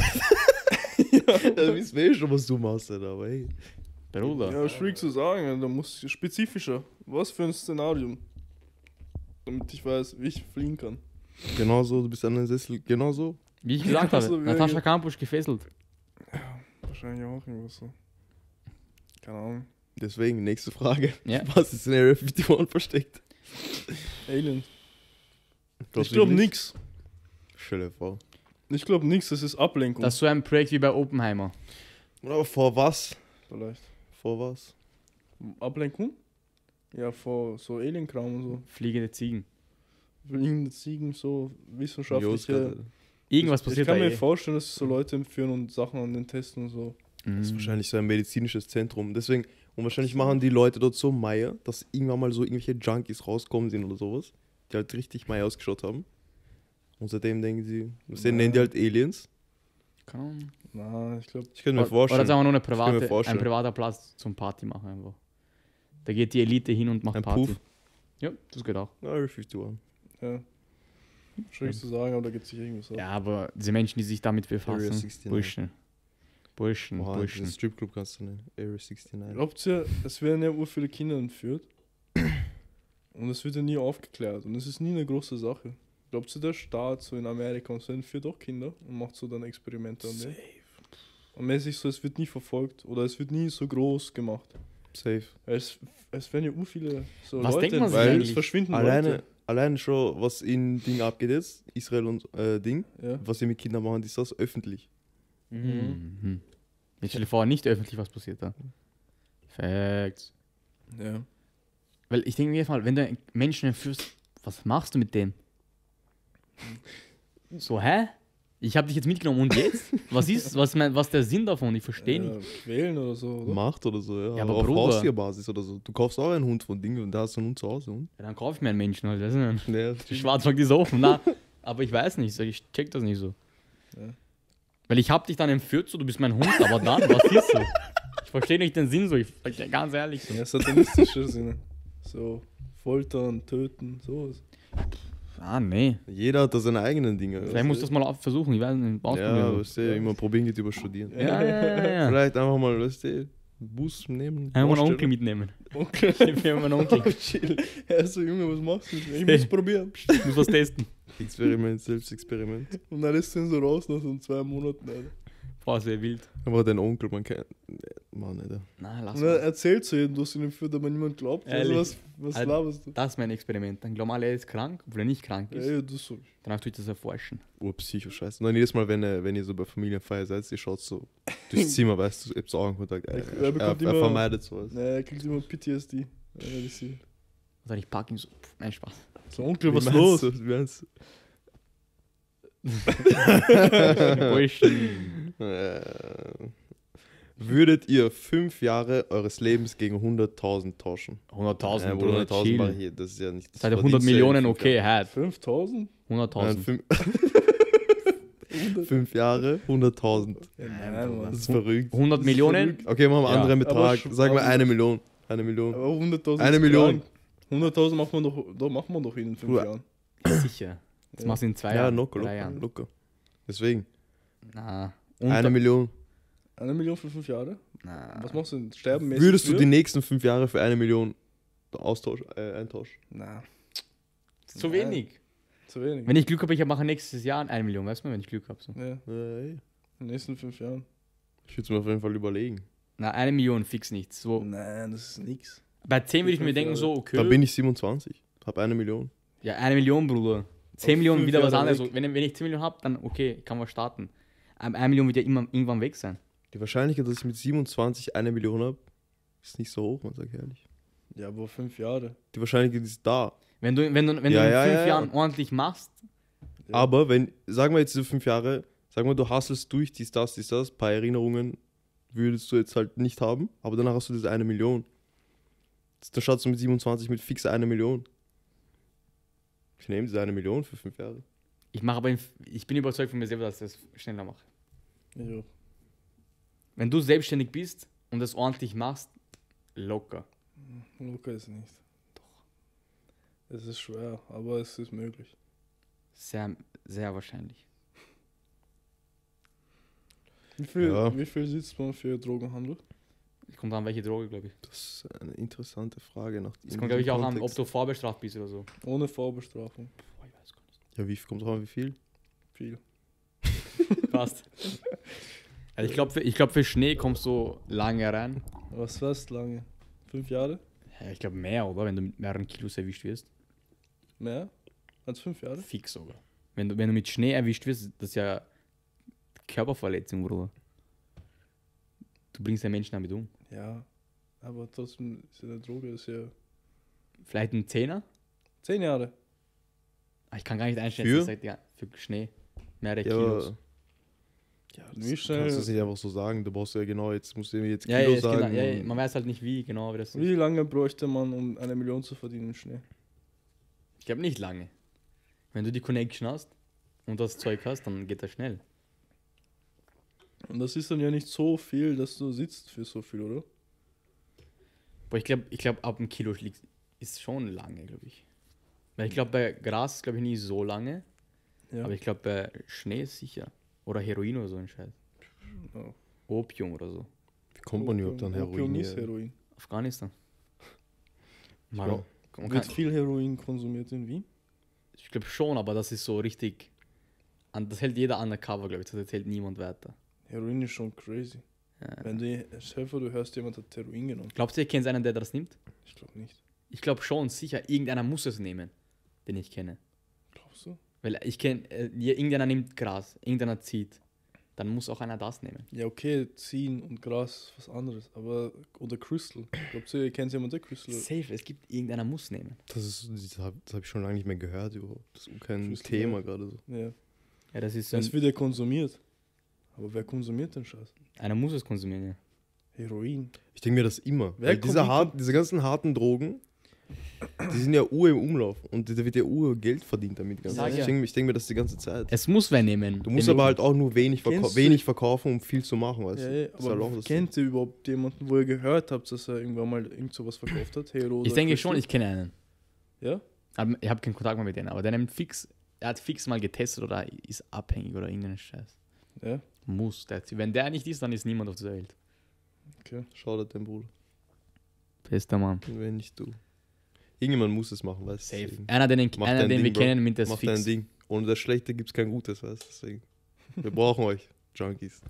Ja, wissen wir eh schon, was du machst, Alter, aber hey. Bruder. Ja, schwierig zu sagen, da muss spezifischer. Was für ein Szenario? Damit ich weiß, wie ich fliehen kann. Genau so, du bist an den Sessel, genau so. Wie ich gesagt habe, so, Natascha ja. Kampusch gefesselt. Wahrscheinlich auch irgendwas so. Keine Ahnung. Deswegen, nächste Frage. Ja. Was ist in Area einundfünfzig versteckt? Alien. Glaubst Ich du glaube nicht? nix. Stell dir vor. Ich glaube nix, das ist Ablenkung. Das ist so ein Projekt wie bei Oppenheimer. Aber vor was? vielleicht. Vor was? Ablenkung? Ja, vor so Alien-Kram und so. Fliegende Ziegen. Fliegende Ziegen, so wissenschaftliche. Joskat, Irgendwas ich, passiert ich kann da mir eh. vorstellen, dass sie so Leute entführen und Sachen an den testen und so. Das ist Mhm. wahrscheinlich so ein medizinisches Zentrum. Deswegen, und wahrscheinlich machen die Leute dort so Meier, dass irgendwann mal so irgendwelche Junkies rauskommen sind oder sowas, die halt richtig Meier ausgeschaut haben. Und seitdem denken sie, das Ja. nennen die halt Aliens. Keine Ahnung. Na, ich glaube. Ich könnte mir Oder, oder vorstellen. sagen wir nur eine kann mir private, ein vorstellen. privater Platz zum Party machen einfach. Da geht die Elite hin und macht Ein Party. Puff. Ja, das geht auch. Area einundfünfzig. Ja. Schwierig zu sagen, aber da gibt es sicher irgendwas. Ja, aber diese Menschen, die sich damit Area befassen, sechsundsiebzig. Burschen. Burschen, Boah, Burschen. den Stripclub kannst du nennen. Area neunundsechzig. Glaubt ihr, es werden ja ur viele Kinder entführt und es wird ja nie aufgeklärt und es ist nie eine große Sache. Glaubt ihr, der Staat so in Amerika und so entführt auch Kinder und macht so dann Experimente an denen? Und mäßig so, es wird nie verfolgt oder es wird nie so groß gemacht. Safe. Es, es werden ja ur viele so Was Leute, denkt man sich weil eigentlich? es verschwinden Alleine, Leute. allein schon, was in Ding abgeht jetzt, Israel und äh, Ding, Ja. was sie mit Kindern machen, ist das öffentlich. Mhm. Jetzt stell dir vor, nicht öffentlich, was passiert da. Facts. Ja. Weil ich denke mir mal, wenn du einen Menschen entführst, was machst du mit dem? So, hä? Ich habe dich jetzt mitgenommen und jetzt? Was ist, was, mein, was der Sinn davon? Ich verstehe ja, nicht. Quälen oder so, oder? Macht oder so, ja. Ja, aber auf Bruder. Haustierbasis oder so. Du kaufst auch einen Hund von Dingen und da hast du einen Hund zu Hause. Und? Ja, dann kauf ich mir einen Menschen halt. Das ist ein Ja, Der Schwarzmarkt ist offen, na. Aber ich weiß nicht, so, ich check das nicht so. Ja. Weil ich hab dich dann entführt, so, du bist mein Hund, aber dann, was ist so? Ich verstehe nicht den Sinn so, ich, ich ganz ehrlich so. Ja, satanistische Sinne. So, foltern, töten, sowas. Ah, nee. jeder hat da seine eigenen Dinge. Vielleicht muss das mal auf- versuchen, ich weiß nicht, Ja, ausprobieren. weißt du, immer probieren geht über studieren. Ja, ja, ja, ja. Vielleicht einfach mal, weißt du, Bus nehmen. Einmal einen Baustelle. Onkel mitnehmen. Okay. Ich will meinen Onkel. Chill. Er so, Junge, was machst du? Ich muss probieren. Ich muss was testen. Experiment, Selbstexperiment. Und dann lässt du ihn so raus nach so zwei Monaten. Alter. Boah, sehr wild. Aber dein Onkel, man kennt. Mann, Alter. Na, lass Und er mal. erzählt zu jedem, du hast ihn entführt, aber niemand glaubt. Also Ehrlich? was, was Alter. laberst du? Das ist mein Experiment. Dann glauben alle, er ist krank, obwohl er nicht krank ist. Ja, ja, du so. Danach tue ich das erforschen. Urpsycho-Scheiße. Und dann jedes Mal, wenn, ihr- wenn ihr so bei Familienfeier seid, ihr schaut so durchs Zimmer, weißt du, ihr habt so Augenkontakt. Er, Er er, bekommt er, er immer- vermeidet sowas. Naja, er kriegt immer P T S D. Ja, ich sehe. Soll ich packen? So, pff, nein, Spaß. So, Onkel, Wie was meinst los? du? Wie meinst du? Bullshit. Äh, würdet ihr fünf Jahre eures Lebens gegen hunderttausend tauschen? hunderttausend, Ja, Bruder, hunderttausend war chill. hier, das ist ja nicht. das Seid ihr verdienst hundert du ja in Millionen, fünf okay, Jahren. halt. fünftausend? Nein, hunderttausend. fünf, fünf Jahre, hunderttausend. Ja, Nein, nein, Bruder. Mann. Das ist verrückt. hundert Das ist Millionen? verrückt. Okay, machen wir einen Ja. anderen Aber Betrag. sch- Sagen wir aber- eine Million. Eine Million. Aber hunderttausend Eine ist Million. krank. hunderttausend macht man doch, doch, macht man doch in fünf Bruder. Jahren. Sicher. Das Ja. machst du in zwei Ja, Jahren. locker, drei locker, Jahren. locker. Deswegen, Na. eine Unter- Million. Eine Million für fünf Jahre? Na. Was machst du denn? Sterben mäßig Würdest du früher? die nächsten fünf Jahre für eine Million austausch, äh, eintauschen? Na, Zu Nein. wenig. zu wenig. Wenn ich Glück habe, ich mache nächstes Jahr eine Million, weißt du, wenn ich Glück habe. So. Ja, Äh, in den nächsten fünf Jahren. ich würde es mir auf jeden Fall überlegen. Na, eine Million fix nicht. So. Nein, das ist nix. Bei zehn würde ich mir Fünf denken, Jahre. so, okay. Da bin ich siebenundzwanzig. Hab eine Million. Ja, eine Million, Bruder. Zehn Auf Millionen fünf wieder was Jahre anderes. weg. So, Wenn, wenn ich zehn Millionen habe, dann okay, kann man starten. Aber eine Million wird ja immer, irgendwann weg sein. Die Wahrscheinlichkeit, dass ich mit siebenundzwanzig eine Million habe, ist nicht so hoch, man sagt ehrlich. Ja, aber fünf Jahre. Die Wahrscheinlichkeit ist da. Wenn du, wenn du, wenn Ja, du in ja, fünf ja, ja. Jahren ordentlich machst, Ja. Aber wenn, sagen wir jetzt diese fünf Jahre, sagen wir, du hasselst durch, dies, das, dies, das, ein paar Erinnerungen würdest du jetzt halt nicht haben, aber danach hast du diese eine Million. Dann startest du mit siebenundzwanzig mit fix eine Million. Ich nehme diese eine Million für fünf Jahre. ich mache aber, in, ich bin überzeugt von mir selber, dass ich das schneller mache. Ja. Wenn du selbstständig bist und das ordentlich machst, locker. Luca ist nicht. Doch. Es ist schwer, aber es ist möglich. Sehr, sehr wahrscheinlich. Wie viel, Ja. wie viel sitzt man für Drogenhandel? Kommt an, welche Droge, glaube ich. Das ist eine interessante Frage. Nach Es kommt, glaube ich, auch an, ob du vorbestraft bist oder so. Ohne Vorbestrafung. Boah, ich weiß gar nicht. Ja, wie kommt drauf an, wie viel? Viel. Passt. Also ich glaube, für, ich glaub, für Schnee kommst du lange rein. Was war's lange? Fünf Jahre? Ja, ich glaube mehr, oder? Wenn du mit mehreren Kilos erwischt wirst. Mehr? Als fünf Jahre? Fix sogar. Wenn du, wenn du mit Schnee erwischt wirst, das ist ja Körperverletzung, Bruder. Du bringst den Menschen damit um. Ja. Aber trotzdem ist ja eine Droge ist ja. Vielleicht ein Zehner? Zehn Jahre. Ah, Ich kann gar nicht einschätzen. Für? das sagt, ja, für Schnee. Mehrere Ja, Kilos. aber, ja das Wie schnell- kannst du das nicht einfach so sagen. Du brauchst ja genau, jetzt musst du mir jetzt Kilo Ja, ja, ist sagen. genau, ja, ja, und- man weiß halt nicht wie genau, wie das ist. Wie lange bräuchte man, um eine Million zu verdienen im Schnee? Ich glaube nicht lange. Wenn du die Connection hast und das Zeug hast, dann geht das schnell. Und das ist dann ja nicht so viel, dass du sitzt für so viel, oder? Aber ich glaube, ich glaub, ab einem Kilo liegt, ist schon lange, glaube ich. Weil ich glaube, bei Gras ist, glaube ich, nie so lange. Ja. Aber ich glaube, bei Schnee ist sicher. Oder Heroin oder so ein Scheiß. Ja. Opium oder so. Wie kommt man überhaupt an Opium Heroin? ist hier? Heroin. Afghanistan. glaub- Marok. Man Wird kann- viel Heroin konsumiert in Wien? Ich glaube schon, aber das ist so richtig. an- Das hält jeder undercover, glaube ich. Das erzählt niemand weiter. Heroin ist schon crazy. Ja. Wenn du, stell dir vor, du hörst, jemand hat Heroin genommen. Glaubst du, ihr kennt einen, der das nimmt? Ich glaube nicht. Ich glaube schon, sicher. Irgendeiner muss es nehmen. den ich kenne. Glaubst du? Weil ich kenne, äh, ja, irgendeiner nimmt Gras, irgendeiner zieht. Dann muss auch einer das nehmen. Ja, okay, ziehen und Gras, was anderes. Aber, oder Crystal. Glaubst du, ihr kennt jemanden, der Crystal? Safe, es gibt irgendeiner muss nehmen. Das, ist, das habe hab ich schon lange nicht mehr gehört überhaupt. Das ist kein Crystal Thema Meth. gerade so. Ja. Ja, das ist so ein, Es wird ja konsumiert. Aber wer konsumiert den Scheiß? einer muss es konsumieren, ja. Heroin. Ich denke mir das immer. Wer Weil kommt- diese, wie hart, diese ganzen harten Drogen, die sind ja Uhr im Umlauf. Und da wird ja Uhr Geld verdient damit. Ganz. Sag Ich ja. denke ich denk mir das die ganze Zeit. Es muss wer nehmen. Du musst Den aber wir- halt auch nur wenig, verkau Kennst du- wenig verkaufen, um viel zu machen, weißt Ja, du? ja, Das ist halt auch aber das kennt ihr überhaupt jemanden, wo ihr gehört habt, dass er irgendwann mal irgend sowas verkauft hat? Hero Ich oder denke Crystal? schon, ich kenne einen. Ja? Aber ich habe keinen Kontakt mehr mit denen, aber der nimmt fix, er hat fix mal getestet oder ist abhängig oder irgendeinen Scheiß. Ja? Muss. Der, wenn der nicht ist, dann ist niemand auf dieser Welt. Okay. Schau dir dein Bruder. Bester Mann. Wenn nicht du. Irgendjemand muss es machen, weißt du? Safe. Deswegen. Einer, den, Mach einer, dein den Ding, wir Bro. kennen, mit das Mach fix. dein Ding. Ohne das Schlechte gibt es kein Gutes, weißt du? Deswegen. Wir brauchen euch, Junkies.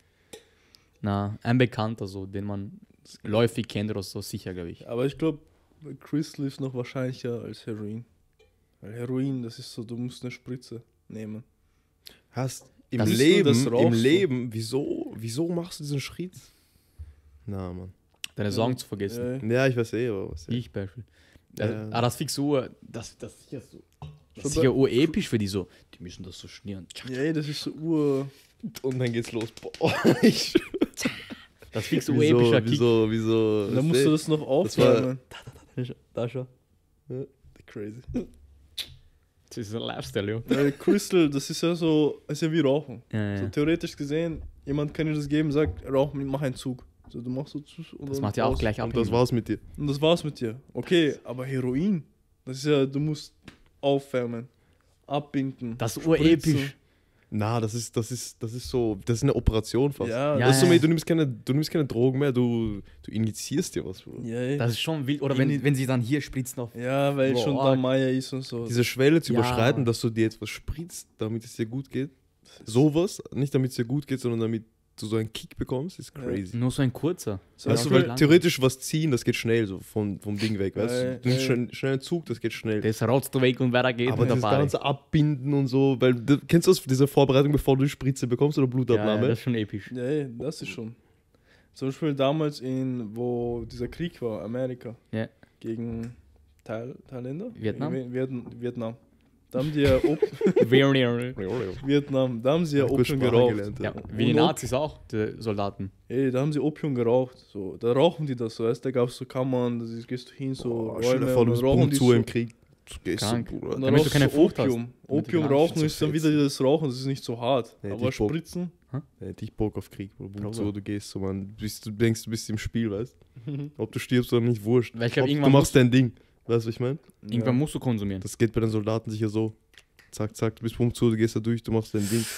Na, ein Bekannter so, den man läufig kennt oder so, sicher, glaube ich. Aber ich glaube, Crystal ist noch wahrscheinlicher als Heroin. Weil Heroin, das ist so, du musst eine Spritze nehmen. Hast im Das ist so, Leben, das rauchst im du. Leben, wieso, wieso machst du diesen Schritt? Na, Mann. Deine Ja. Sorgen zu vergessen. Ja, Ja, ich weiß eh, aber was. Ich Beispiel. Ja. Ja. Ah, das fix Uhr, das, das ist sicher so. Das Schon ist sicher urepisch für die so. Die müssen das so schnieren. ja, das ist so ur... Und dann geht's los. Boah, ich, Das fix wieso, urepischer Kick. wieso, wieso, Und dann musst du das noch war- aufwärmen. Da schon. Crazy. Das ist ein Lifestyle, jo. Weil Crystal, das ist ja so, ist ja wie Rauchen. Ja, So ja. theoretisch gesehen, jemand kann dir das geben, sagt, rauch, mach einen Zug. So, du machst so Zug und Das dann macht ja auch raus. gleich Und abhängig. das war's mit dir. Und das war's mit dir. Okay, aber Heroin, das ist ja, du musst aufwärmen, abbinden. Das ist spritzen. urepisch. Na, das ist, das ist, das ist so, das ist eine Operation fast. Ja, Ja, das ist so, ja. mehr, du, nimmst keine, du nimmst keine Drogen mehr, du, du injizierst dir was. Bro. ja, ja. Das ist schon wild. Oder wenn, In- wenn sie dann hier spritzen auf. ja, weil Boah, schon da arg. Maya ist und so. Diese Schwelle zu Ja. überschreiten, dass du dir etwas spritzt, damit es dir gut geht. Sowas, nicht damit es dir gut geht, sondern damit du so einen Kick bekommst, ist Ja. crazy. Nur so ein kurzer. So, Weißt ja, du, okay. weil theoretisch was ziehen, das geht schnell, so vom, vom Ding weg, weißt Ja, du? Du nimmst ja. schnell, schnell einen Zug, das geht schnell. Das rotzt du weg und wer da geht Aber mit der das Party. ganze Abbinden und so, weil, du, kennst du das, diese Vorbereitung, bevor du die Spritze bekommst oder Ja, Blutabnahme? ja, das ist schon episch. Ja, ja, das ist schon. Zum Beispiel damals, in, wo dieser Krieg war, Amerika, Ja. gegen Thai Thailänder? Vietnam? Äh, Vietnam. Vietnam. Da haben die ja Op Very- Vietnam, da haben sie ja Gut Opium Sprache geraucht. gelernt, ja, ja. wie die Und Op- Nazis auch, die Soldaten. Ey, da haben sie Opium geraucht. So, da rauchen die das so, weißt du, da gab es so Kammern, da gehst du hin, so Boah, stell dir Räume vor, und du dann bist rauchen Punkt die zu so. im Krieg. Du gehst Krank. so, Und Bruder. dann Damit du rauchst keine so Frucht hast. Opium. Damit du Opium gar nicht rauchen so ist dann fetzt. wieder das Rauchen, das ist nicht so hart. Nee, Aber die Bock. Spritzen, Ja, dich Bock auf Krieg, Bruder. Punkt Bro, zu, Bro. du gehst so, man. Du, bist, du denkst, du bist im Spiel, weißt du? Ob du stirbst oder nicht, wurscht. Weil ich glaub, Ob- du irgendwann machst musst- dein Ding. Weißt du, was ich meine? Irgendwann musst du konsumieren. Das geht bei den Soldaten sicher so. Zack, zack, du bist Punkt zu, du gehst da durch, du machst dein Ding.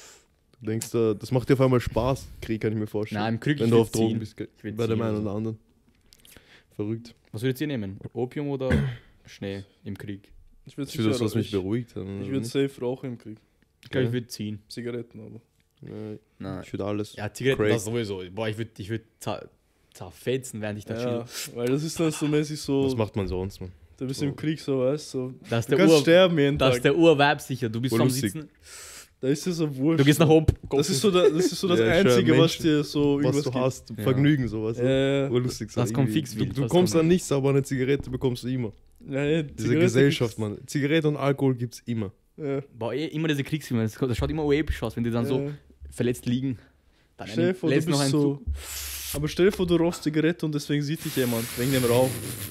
Du denkst, da, das macht dir auf einmal Spaß. Krieg kann ich mir vorstellen. Nein, im Krieg Wenn ich du würd auf Drogen ziehen. bist, Ich würd bei dem ziehen einen oder oder so. anderen. Verrückt. Was würdet ihr nehmen? Opium oder Schnee im Krieg? Ich würde Ich will das, was mich beruhigt. Ich würde safe rauchen im Krieg. Ich glaube, ich Okay. würde ziehen. Zigaretten aber. Nein, Nein. ich würde alles. Ja, Zigaretten, Craig. das sowieso. Boah, ich würde ich würd zer zerfetzen, während ich da Ja, chill. weil das ist dann so mäßig so, Was macht man sonst, man? da bist du im Krieg so, weißt du, so, Das ist du der kannst Ur, sterben jeden das Tag. ist der Urvibe sicher. Du bist Voll so am lustig. Sitzen. Da ist dir so wurscht. Du gehst nach oben. Das ist so, da, das, ist so das Ja, ich schwör, Einzige, was Menschen, dir so Was irgendwas du gibt. hast, Ja. Vergnügen, sowas. Ja, ja, Urlustig. so Das kommt irgendwie. fix Du, wild, du was kommst kommt. an nichts, aber eine Zigarette bekommst du immer. ja, ja, Diese Zigarette Gesellschaft, gibt's. man. Zigarette und Alkohol gibt's immer. Ja, Boah, eh, immer diese Kriegsfilme. Das, das schaut immer episch aus, wenn die dann so ja. verletzt liegen. Dann Stell dir vor, du lässt noch bist einen so. Zug. Aber stell dir vor, du rauchst Zigarette und deswegen sieht dich jemand, wegen dem Rauch.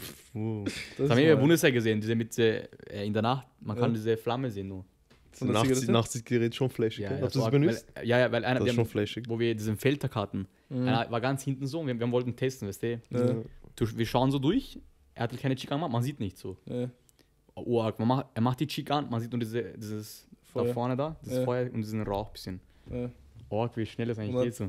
Oh. Das Das haben ist wir in der mal- Bundeswehr gesehen, diese mit äh, in der Nacht. Man kann Ja. diese Flamme sehen nur. Von der Nachts, Zigarette? nachts ist Gerät schon flashig. Ja, gell? ja, Habt ihr so das arg, benutzt? weil, ja, ja, weil einer, Das wir ist schon haben, flashig. wo wir diesen Feldtag hatten, Mhm. einer war ganz hinten so und wir, wir wollten testen, weißt du? Ja, du? Wir schauen so durch, er hat halt keine Chick angemacht, man sieht nicht so. ja. Oh, arg, man macht, er macht die Chick an, man sieht nur diese, dieses da Feuer. vorne da, dieses Ja. Feuer und diesen Rauch ein bisschen. Ja. Oh, wie schnell das Und eigentlich dann geht so.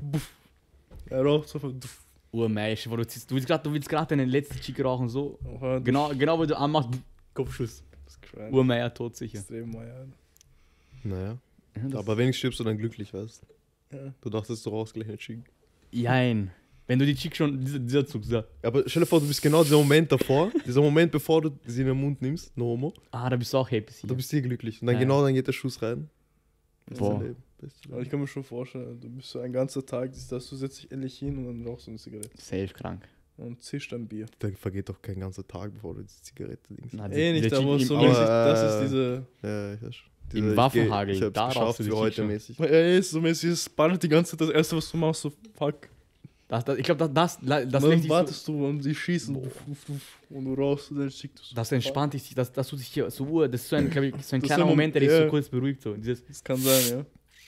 Er raucht so von. Urmeisch, wo du ziehst, du willst gerade, du willst gerade deine letzte Chick rauchen, so. Genau, genau, wo du anmachst, Kopfschuss. Genau. Urmeier tot sicher. Extrem mal, ja. Naja. Ja, das- Aber wenigstens stirbst du dann glücklich, weißt du? Ja. Du dachtest, du rauchst gleich nicht schick. Jein. Wenn du die Chick schon, dieser, dieser Zug, so. Aber stell dir vor, du bist genau dieser Moment davor, dieser Moment, bevor du sie in den Mund nimmst, no homo, Ah, da bist du auch happy. und du bist hier glücklich. Und dann Ja. genau dann geht der Schuss rein. Beste Boah. Leben, beste Aber Leben. ich kann mir schon vorstellen, du bist so ein ganzer Tag, dass du setzt dich endlich hin und dann rauchst du eine Zigarette. Safe krank. Und zischst ein Bier. Da vergeht doch kein ganzer Tag, bevor du die Zigarette dingst. Na, Eh nicht, der aber Chick so im- aber- mäßig, das ist äh, diese... Ja, ich weiß schon. Im Diese- ich Waffenhagel, geh- Ich hab's da geschafft rauchst du für die heute Chick mäßig. Ja, eh, so mäßig, es ballert die ganze Zeit, das erste, was du machst, so fuck. Das, das, ich glaube, das, das, das, und lässt dann dich wartest so, du und die schießen und, und du rauchst und dann schickt du so. das entspannt dich, das, das tut sich hier so, Uhr, das ist so ein, glaub ich, so ein Das kleiner ist so- Moment, der dich ja. so kurz beruhigt. So. Dieses, Das kann sein, ja.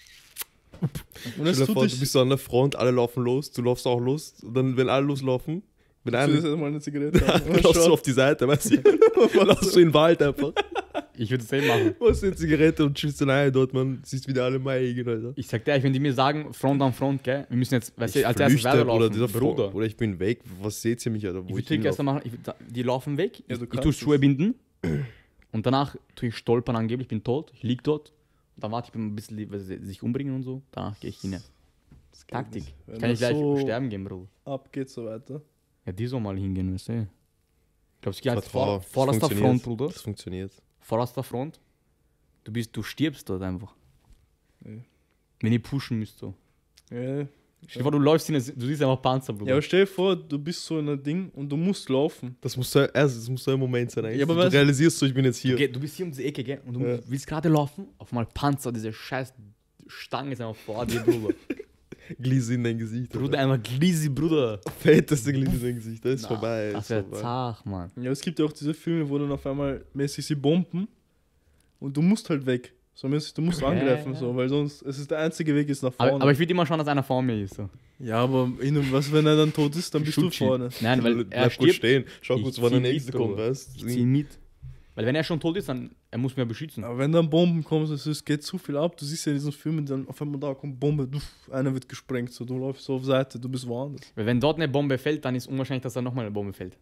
Und es Stell dir tut vor, du dich... bist so an der Front, alle laufen los, du laufst auch los. Und dann, wenn alle loslaufen, wenn Du einer, ziehst erstmal eine Zigarette an. dann laufst du auf die Seite, weißt du? Laufst du in den Wald einfach. ich würde es eh machen. Machst du eine Zigarette und chillst dann ein dort, man. Siehst wieder alle Meigen, Alter. Ich sag dir, ehrlich, wenn die mir sagen, Front an Front, gell, wir müssen jetzt, weißt Ich du, als erstes flüchte, oder weiterlaufen, dieser Bruder. Bruder. Oder ich bin weg. Was seht ihr mich, Alter? Wo Ich würde erst hinlaufe? machen, ich, würd- die laufen weg, Ja, ich, du ich tue kannst Schuhe es. binden und danach tue ich stolpern angeblich, ich bin tot, ich lieg dort. Und dann warte ich ein bisschen, weil sie sich umbringen und so, danach gehe ich hin. Das geht Taktik. nicht. Wenn Kann ich das gleich so sterben gehen, Bruder. abgeht, so weiter. Ja, die soll mal hingehen, weißt du. Ich glaube, es geht als Vertrau, vor, das vorderster funktioniert. Front, Bruder. Das funktioniert. Vorderster Front. Du bist, du stirbst dort einfach. Ja. Wenn ihr pushen müsst, so. Ja. Stell dir vor, du läufst hin, du siehst einfach Panzer, Bruder. Ja, aber stell dir vor, du bist so in einem Ding und du musst laufen. Das muss so, erst, das muss so ein Moment sein. Eigentlich. Ja, aber du weißt du- realisierst so, ich bin jetzt du, hier. geh, du bist hier um die Ecke, gell? Und du Ja. willst gerade laufen, auf einmal Panzer, diese scheiß Stange ist einfach vor dir, Bruder. Glisse in dein Gesicht. Bruder, einmal glisi, Bruder. Fetteste Glisse in dein Gesicht. Das ist Na, vorbei. Das ist wäre vorbei. zart, Mann. Ja, es gibt ja auch diese Filme, wo dann auf einmal mäßig sie bomben und du musst halt weg. So mäßig, du musst Ja, angreifen, ja. so, weil sonst, es ist der einzige Weg ist nach Aber, vorne. aber ich würde immer schauen, dass einer vor mir ist. So. ja, aber in, was, wenn er dann tot ist, dann bist du Schutschi. vorne. Nein, weil Bleib er kurz stirbt. stehen. Schau Ich kurz, wann der zieh nächste mit, kommt, Bruder. weißt Ich du? zieh ihn mit. Weil wenn er schon tot ist, dann er muss mir beschützen. Aber wenn dann Bomben kommen, es es geht zu viel ab. Du siehst ja in diesen Filmen, dann auf einmal da kommt Bombe, duff, einer wird gesprengt, so, du läufst so auf Seite, du bist woanders. Weil wenn dort eine Bombe fällt, dann ist unwahrscheinlich, dass da nochmal eine Bombe fällt.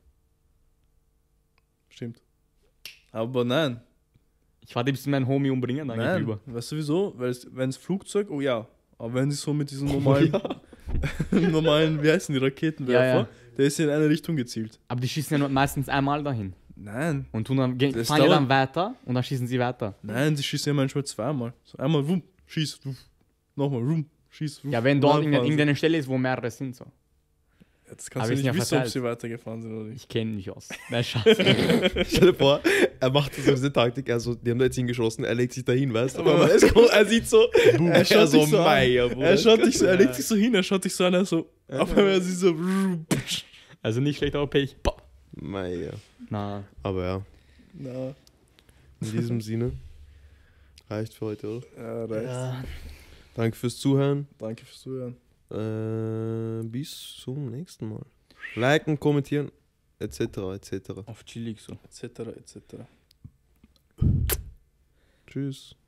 Stimmt. Aber nein, Ich warte, bis sie meinen Homie umbringen, dann gehe ich nein, rüber. weißt du wieso? Weil wenn es Flugzeug, oh ja, aber wenn sie so mit Oh diesem normalen, normalen, wie heißen die, Raketenwerfer, Ja, ja. der ist ja in eine Richtung gezielt. Aber die schießen ja nur meistens einmal dahin. Nein, Und tun dann, gehen, Das fahren ja dauert- dann weiter und dann schießen sie weiter. nein, sie schießen ja manchmal zweimal. So einmal, wumm, schieß, wumm, nochmal, wumm, schieß, wumm. Ja, wenn Und dort dann irgendeine, fahren sie. irgendeine Stelle ist, wo mehrere sind, so. Ja, das Aber kannst du wir nicht sind ja wissen, ob verteilt. sie weitergefahren sind oder nicht. Ich kenne mich aus. Nein, Schatz. Stell dir vor, er macht so diese Taktik, also die haben da jetzt hingeschossen, er legt sich dahin, weißt du? Aber es kommt, er sieht so, Er schaut so dich so an. Meier, Bruder. Er schaut dich so, er legt sich so hin, er schaut dich so an, er so, auf einmal sieht so, Also nicht schlecht, aber Pech. Boah. Meier. Na, Aber ja, na, in diesem Sinne, reicht für heute, oder? ja, reicht. ja. Danke fürs Zuhören. Danke fürs Zuhören. Äh, bis zum nächsten Mal. Liken, kommentieren, et cetera et cetera. Auf chillig so. Etc. et cetera. Tschüss.